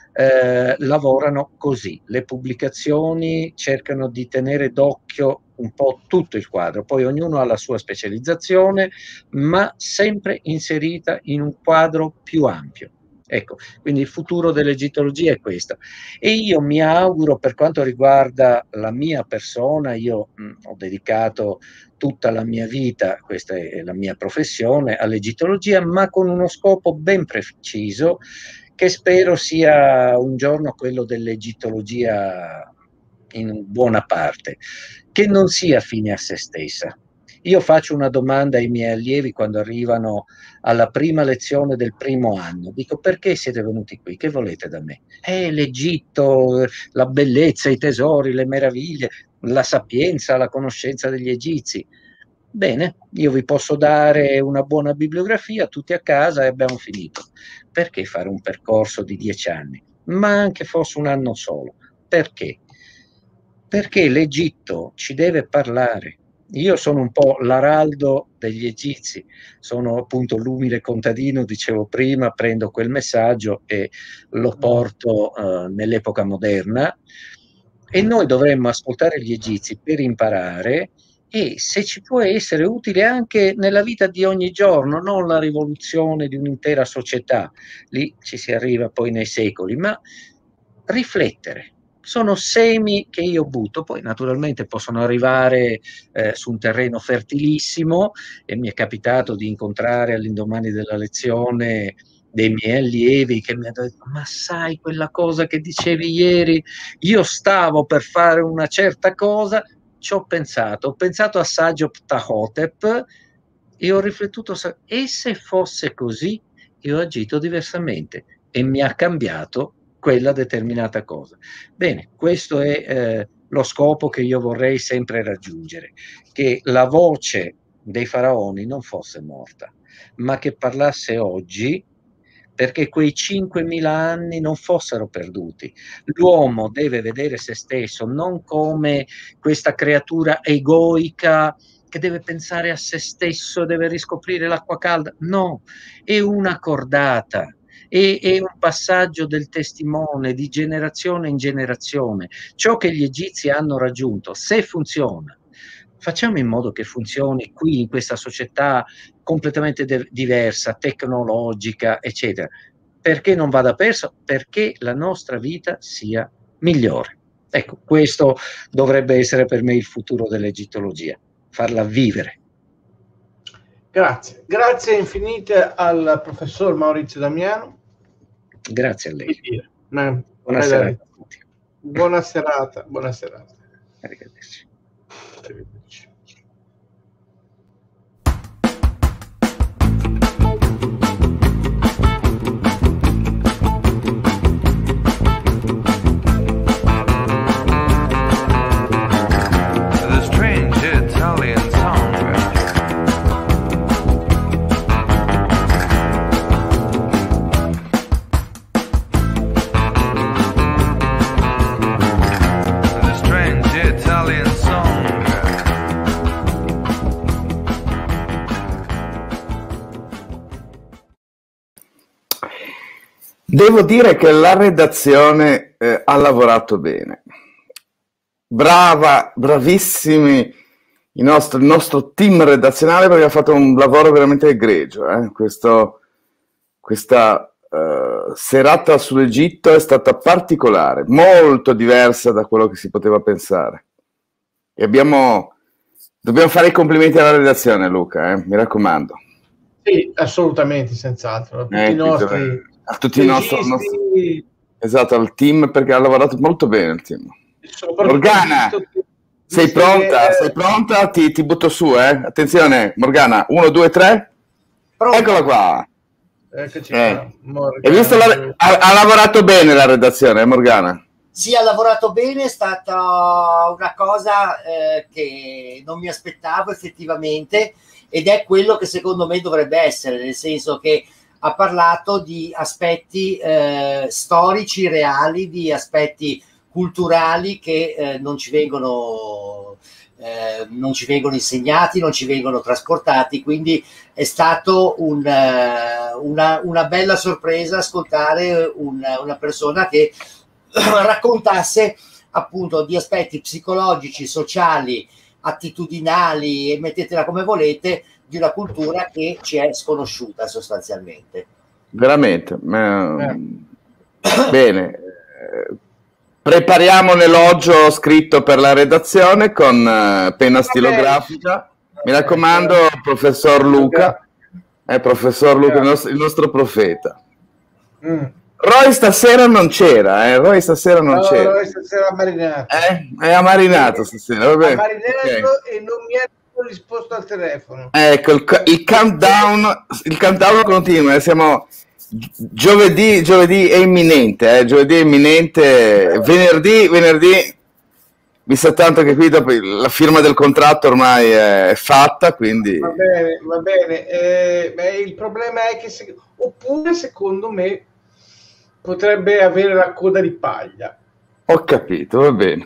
[SPEAKER 6] eh, lavorano così. Le pubblicazioni cercano di tenere d'occhio un po' tutto il quadro, poi ognuno ha la sua specializzazione, ma sempre inserita in un quadro più ampio. Ecco, quindi il futuro dell'egittologia è questo. E io mi auguro, per quanto riguarda la mia persona, io mh, ho dedicato tutta la mia vita, questa è la mia professione, all'egittologia, ma con uno scopo ben preciso, che spero sia un giorno quello dell'egittologia in buona parte, che non sia fine a se stessa. Io faccio una domanda ai miei allievi quando arrivano alla prima lezione del primo anno. Dico: perché siete venuti qui? Che volete da me? Eh, l'Egitto, la bellezza, i tesori, le meraviglie, la sapienza, la conoscenza degli egizi. Bene, io vi posso dare una buona bibliografia, tutti a casa, e abbiamo finito. Perché fare un percorso di dieci anni? Ma anche fosse un anno solo. Perché? Perché l'Egitto ci deve parlare. Io sono un po' l'araldo degli egizi, sono appunto l'umile contadino, dicevo prima, prendo quel messaggio e lo porto eh, nell'epoca moderna, e noi dovremmo ascoltare gli egizi per imparare, e se ci può essere utile anche nella vita di ogni giorno, non la rivoluzione di un'intera società, lì ci si arriva poi nei secoli, ma riflettere. sono semi che io butto, poi naturalmente possono arrivare eh, su un terreno fertilissimo, e mi è capitato di incontrare all'indomani della lezione dei miei allievi che mi hanno detto: ma sai quella cosa che dicevi ieri? Io stavo per fare una certa cosa, ci ho pensato, ho pensato a Saggio Ptahotep e ho riflettuto, e se fosse così, io ho agito diversamente e mi ha cambiato quella determinata cosa. Bene, questo è eh, lo scopo che io vorrei sempre raggiungere, che la voce dei faraoni non fosse morta, ma che parlasse oggi, perché quei cinquemila anni non fossero perduti. L'uomo deve vedere se stesso non come questa creatura egoica che deve pensare a se stesso, deve riscoprire l'acqua calda. No, è una cordata, è, è un passaggio del testimone di generazione in generazione. Ciò che gli egizi hanno raggiunto, se funziona, facciamo in modo che funzioni qui in questa società completamente de- diversa, tecnologica, eccetera. Perché non vada perso? Perché la nostra vita sia migliore. Ecco, questo dovrebbe essere per me il futuro dell'egittologia, farla vivere.
[SPEAKER 1] Grazie, grazie infinite al professor Maurizio Damiano.
[SPEAKER 6] Grazie a lei.
[SPEAKER 1] Ma,
[SPEAKER 6] Buona serata a tutti.
[SPEAKER 1] Buona serata, buona serata.
[SPEAKER 6] Arrivederci.
[SPEAKER 1] Arrivederci.
[SPEAKER 7] The strange Italian song. The strange Italian song.
[SPEAKER 4] Devo dire che la redazione eh, ha lavorato bene. Brava, bravissimi i nostri- il nostro team redazionale, perché ha fatto un lavoro veramente egregio. eh. Questo- questa eh, serata sull'Egitto è stata particolare, molto diversa da quello che si poteva pensare. E abbiamo, dobbiamo fare i complimenti alla redazione, Luca, eh, mi raccomando.
[SPEAKER 1] Sì, assolutamente, senz'altro. A tutti
[SPEAKER 4] Eh,
[SPEAKER 1] i nostri
[SPEAKER 4] a tutti i nostri,
[SPEAKER 1] registi,
[SPEAKER 4] esatto, al team, perché ha lavorato molto bene il team.
[SPEAKER 1] soprattutto
[SPEAKER 4] Morgana,
[SPEAKER 1] visto che-
[SPEAKER 4] sei
[SPEAKER 1] visto
[SPEAKER 4] pronta?
[SPEAKER 1] che-
[SPEAKER 4] Sei pronta? Ti, ti butto su, eh? Attenzione, Morgana, uno, due, tre.
[SPEAKER 2] Pronto?
[SPEAKER 4] Eccola qua.
[SPEAKER 1] Eccoci
[SPEAKER 4] Eh.
[SPEAKER 1] qua, Morgana.
[SPEAKER 4] Hai visto la- ha, ha lavorato bene la redazione, eh, Morgana?
[SPEAKER 2] Sì, ha lavorato bene, è stata una cosa eh, che non mi aspettavo effettivamente, ed è quello che secondo me dovrebbe essere, nel senso che ha parlato di aspetti eh, storici, reali, di aspetti culturali che eh, non ci vengono eh, non ci vengono insegnati, non ci vengono trasportati, quindi è stato un, eh, una, una bella sorpresa ascoltare un- una persona che raccontasse appunto di aspetti psicologici, sociali, attitudinali, e mettetela come volete, di una cultura che ci è sconosciuta sostanzialmente.
[SPEAKER 4] Veramente. ma- Bene. Eh, Prepariamo un elogio scritto per la redazione con eh, penna stilografica. Mi raccomando, professor Luca, eh, professor Luca, il nostro, il nostro profeta.
[SPEAKER 1] Mm.
[SPEAKER 4] Roy stasera non c'era, eh? Roy stasera non
[SPEAKER 1] No,
[SPEAKER 4] c'era.
[SPEAKER 1] no, stasera ha marinato.
[SPEAKER 4] Eh? È amarinato stasera, vabbè.
[SPEAKER 1] Ha marinato
[SPEAKER 4] Ok.
[SPEAKER 1] e non mi ha risposto al telefono.
[SPEAKER 4] Ecco, il, ca- il countdown, il countdown continua, eh, siamo gi- giovedì, giovedì è imminente, eh, giovedì è imminente, venerdì, venerdì, mi sa tanto che qui dopo il- la firma del contratto ormai è fatta, quindi
[SPEAKER 1] Va bene, va bene. Eh, beh, il problema è che se- oppure secondo me potrebbe avere la coda di paglia.
[SPEAKER 4] ho capito, va bene.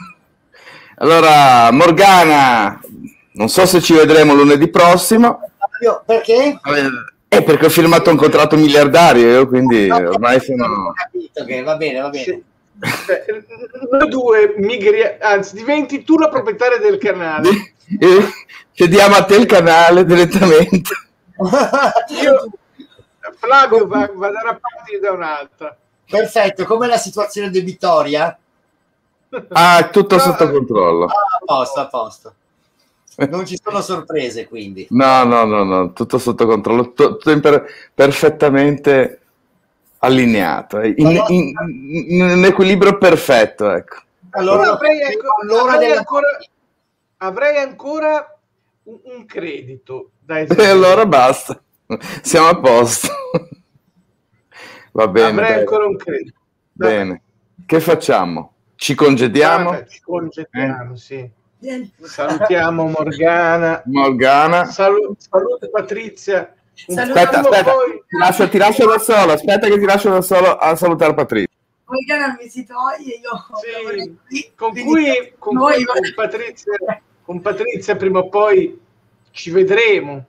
[SPEAKER 4] Allora, Morgana, non so se ci vedremo lunedì prossimo,
[SPEAKER 2] Fabio, perché?
[SPEAKER 4] eh, perché ho firmato un contratto miliardario, io, quindi
[SPEAKER 2] No,
[SPEAKER 4] ormai
[SPEAKER 2] ho
[SPEAKER 4] sono...
[SPEAKER 2] capito che va bene, va bene.
[SPEAKER 1] Sì. Cioè, noi due migri- anzi diventi tu la proprietaria del canale.
[SPEAKER 4] Eh, Chiediamo a te il canale direttamente.
[SPEAKER 1] Io, Flavio va, va da una parte e da un'altra.
[SPEAKER 2] Perfetto, com'è la situazione debitoria?
[SPEAKER 4] Ah, è tutto
[SPEAKER 1] No,
[SPEAKER 4] sotto
[SPEAKER 1] eh,
[SPEAKER 4] controllo.
[SPEAKER 2] Ah, a posto, a posto. Non ci sono sorprese, quindi.
[SPEAKER 4] No, no, no, no, tutto sotto controllo, tu- tutto in per- perfettamente allineato, eh, in,
[SPEAKER 2] No, no.
[SPEAKER 4] in- in un equilibrio perfetto, ecco.
[SPEAKER 2] Allora,
[SPEAKER 1] Però avrei, anco-
[SPEAKER 2] all'ora
[SPEAKER 1] avrei
[SPEAKER 2] della
[SPEAKER 1] ancora, avrei ancora un, un credito da
[SPEAKER 4] E
[SPEAKER 1] esagerare.
[SPEAKER 4] allora basta, siamo a posto. Va bene,
[SPEAKER 1] Avrei
[SPEAKER 4] dai,
[SPEAKER 1] ancora un credito. Vabbè.
[SPEAKER 4] bene. Che facciamo? Ci congediamo?
[SPEAKER 1] Vabbè, ci congediamo, sì.
[SPEAKER 3] Vieni.
[SPEAKER 1] Salutiamo Morgana.
[SPEAKER 4] Morgana?
[SPEAKER 1] Salu- saluto Patrizia. Un
[SPEAKER 3] Saluto-
[SPEAKER 4] Aspetta,
[SPEAKER 1] prima o
[SPEAKER 4] aspetta,
[SPEAKER 1] poi-
[SPEAKER 4] ti lascio, ti lascio da solo, aspetta che ti lascio da solo a salutare Patrizia.
[SPEAKER 3] Poi che non mi si toglie, io
[SPEAKER 1] Sì,
[SPEAKER 3] vorrei qui,
[SPEAKER 1] con
[SPEAKER 3] quindi
[SPEAKER 1] cui, con,
[SPEAKER 3] noi-
[SPEAKER 1] cui con, Patrizia, con Patrizia prima o poi ci vedremo.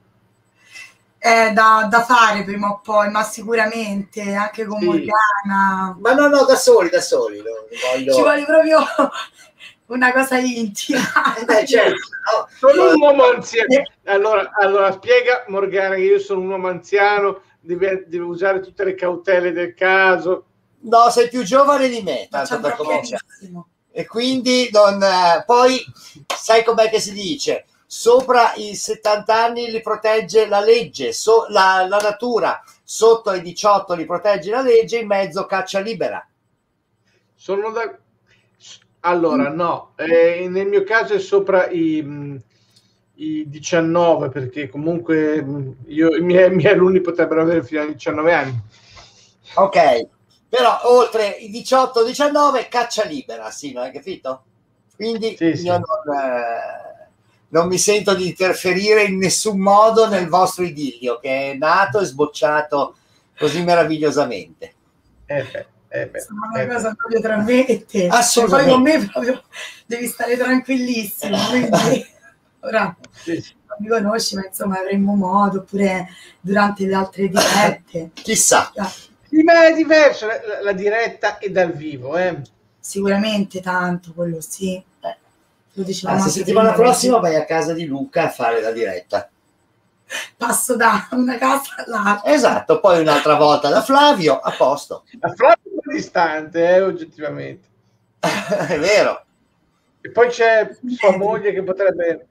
[SPEAKER 3] è da, da fare prima o poi, ma sicuramente anche con
[SPEAKER 1] Sì.
[SPEAKER 3] Morgana.
[SPEAKER 2] Ma no, no, da soli, da soli. Non voglio...
[SPEAKER 3] Ci vuole proprio una cosa intima.
[SPEAKER 2] Eh, certo, no.
[SPEAKER 1] Sono un uomo anziano. Allora, allora spiega Morgana che io sono un uomo anziano, deve, deve usare tutte le cautele del caso.
[SPEAKER 2] No, sei più giovane di me,
[SPEAKER 3] Ma
[SPEAKER 2] tanto
[SPEAKER 3] c'è
[SPEAKER 2] per
[SPEAKER 3] un
[SPEAKER 2] cominciare.
[SPEAKER 3] chiarissimo.
[SPEAKER 2] E quindi non, eh, poi sai com'è che si dice? Sopra i settanta anni li protegge la legge, so- la, la natura, sotto i diciotto li protegge la legge, in mezzo caccia libera.
[SPEAKER 1] Sono da... Allora, no, eh, nel mio caso è sopra i, mh, i diciannove, perché comunque mh, io, i miei, i miei alunni potrebbero avere fino ai diciannove anni.
[SPEAKER 2] Ok, però oltre i diciotto diciannove caccia libera, sì, non hai capito? Quindi
[SPEAKER 1] Sì, sì.
[SPEAKER 2] io non, eh, non mi sento di interferire in nessun modo nel vostro idillio che è nato e sbocciato così meravigliosamente.
[SPEAKER 1] Eh beh, eh beh,
[SPEAKER 3] Insomma, una
[SPEAKER 1] eh beh.
[SPEAKER 3] cosa proprio tra me e te.
[SPEAKER 2] Assolutamente.
[SPEAKER 3] E poi con me proprio devi stare tranquillissimo, quindi ora
[SPEAKER 1] Sì, sì.
[SPEAKER 3] non mi conosci, ma insomma avremmo modo, oppure durante le altre dirette.
[SPEAKER 2] Chissà.
[SPEAKER 3] Ah,
[SPEAKER 1] Sì, ma è diverso, la, la- la diretta è dal vivo, eh.
[SPEAKER 3] sicuramente tanto, quello sì. Eh, lo dicevamo
[SPEAKER 2] La
[SPEAKER 3] anche
[SPEAKER 2] settimana
[SPEAKER 3] prima,
[SPEAKER 2] prossima
[SPEAKER 3] perché
[SPEAKER 2] vai a casa di Luca a fare la diretta.
[SPEAKER 3] passo da una casa all'altra.
[SPEAKER 2] Esatto, poi un'altra volta da Flavio, a posto.
[SPEAKER 1] La Flavia è un po' distante, eh, oggettivamente.
[SPEAKER 2] È vero.
[SPEAKER 1] E poi c'è sua moglie che potrebbe...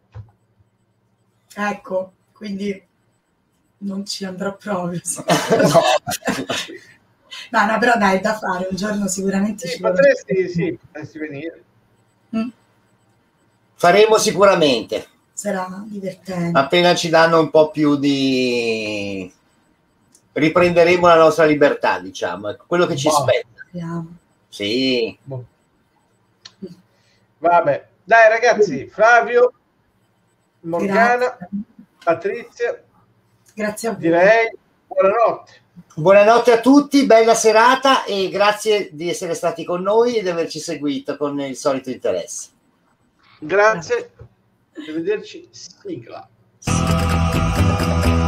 [SPEAKER 3] Ecco, quindi non ci andrò proprio.
[SPEAKER 2] No.
[SPEAKER 3] No, no, però dai, è da fare, un giorno sicuramente
[SPEAKER 1] Sì,
[SPEAKER 3] ci
[SPEAKER 1] potresti, sì, potresti venire.
[SPEAKER 3] Mm,
[SPEAKER 2] Faremo sicuramente,
[SPEAKER 3] sarà divertente.
[SPEAKER 2] appena ci danno un po' più di... riprenderemo la nostra libertà, diciamo, è quello che ci
[SPEAKER 1] Boh.
[SPEAKER 2] spetta.
[SPEAKER 3] Speriamo.
[SPEAKER 2] Sì,
[SPEAKER 1] Boh. Vabbè, dai ragazzi, Flavio, Morgana,
[SPEAKER 3] Grazie.
[SPEAKER 1] Patrizia,
[SPEAKER 3] Grazie a voi.
[SPEAKER 1] direi buonanotte.
[SPEAKER 2] buonanotte a tutti, bella serata e grazie di essere stati con noi e di averci seguito con il solito interesse.
[SPEAKER 1] Grazie, arrivederci, sigla.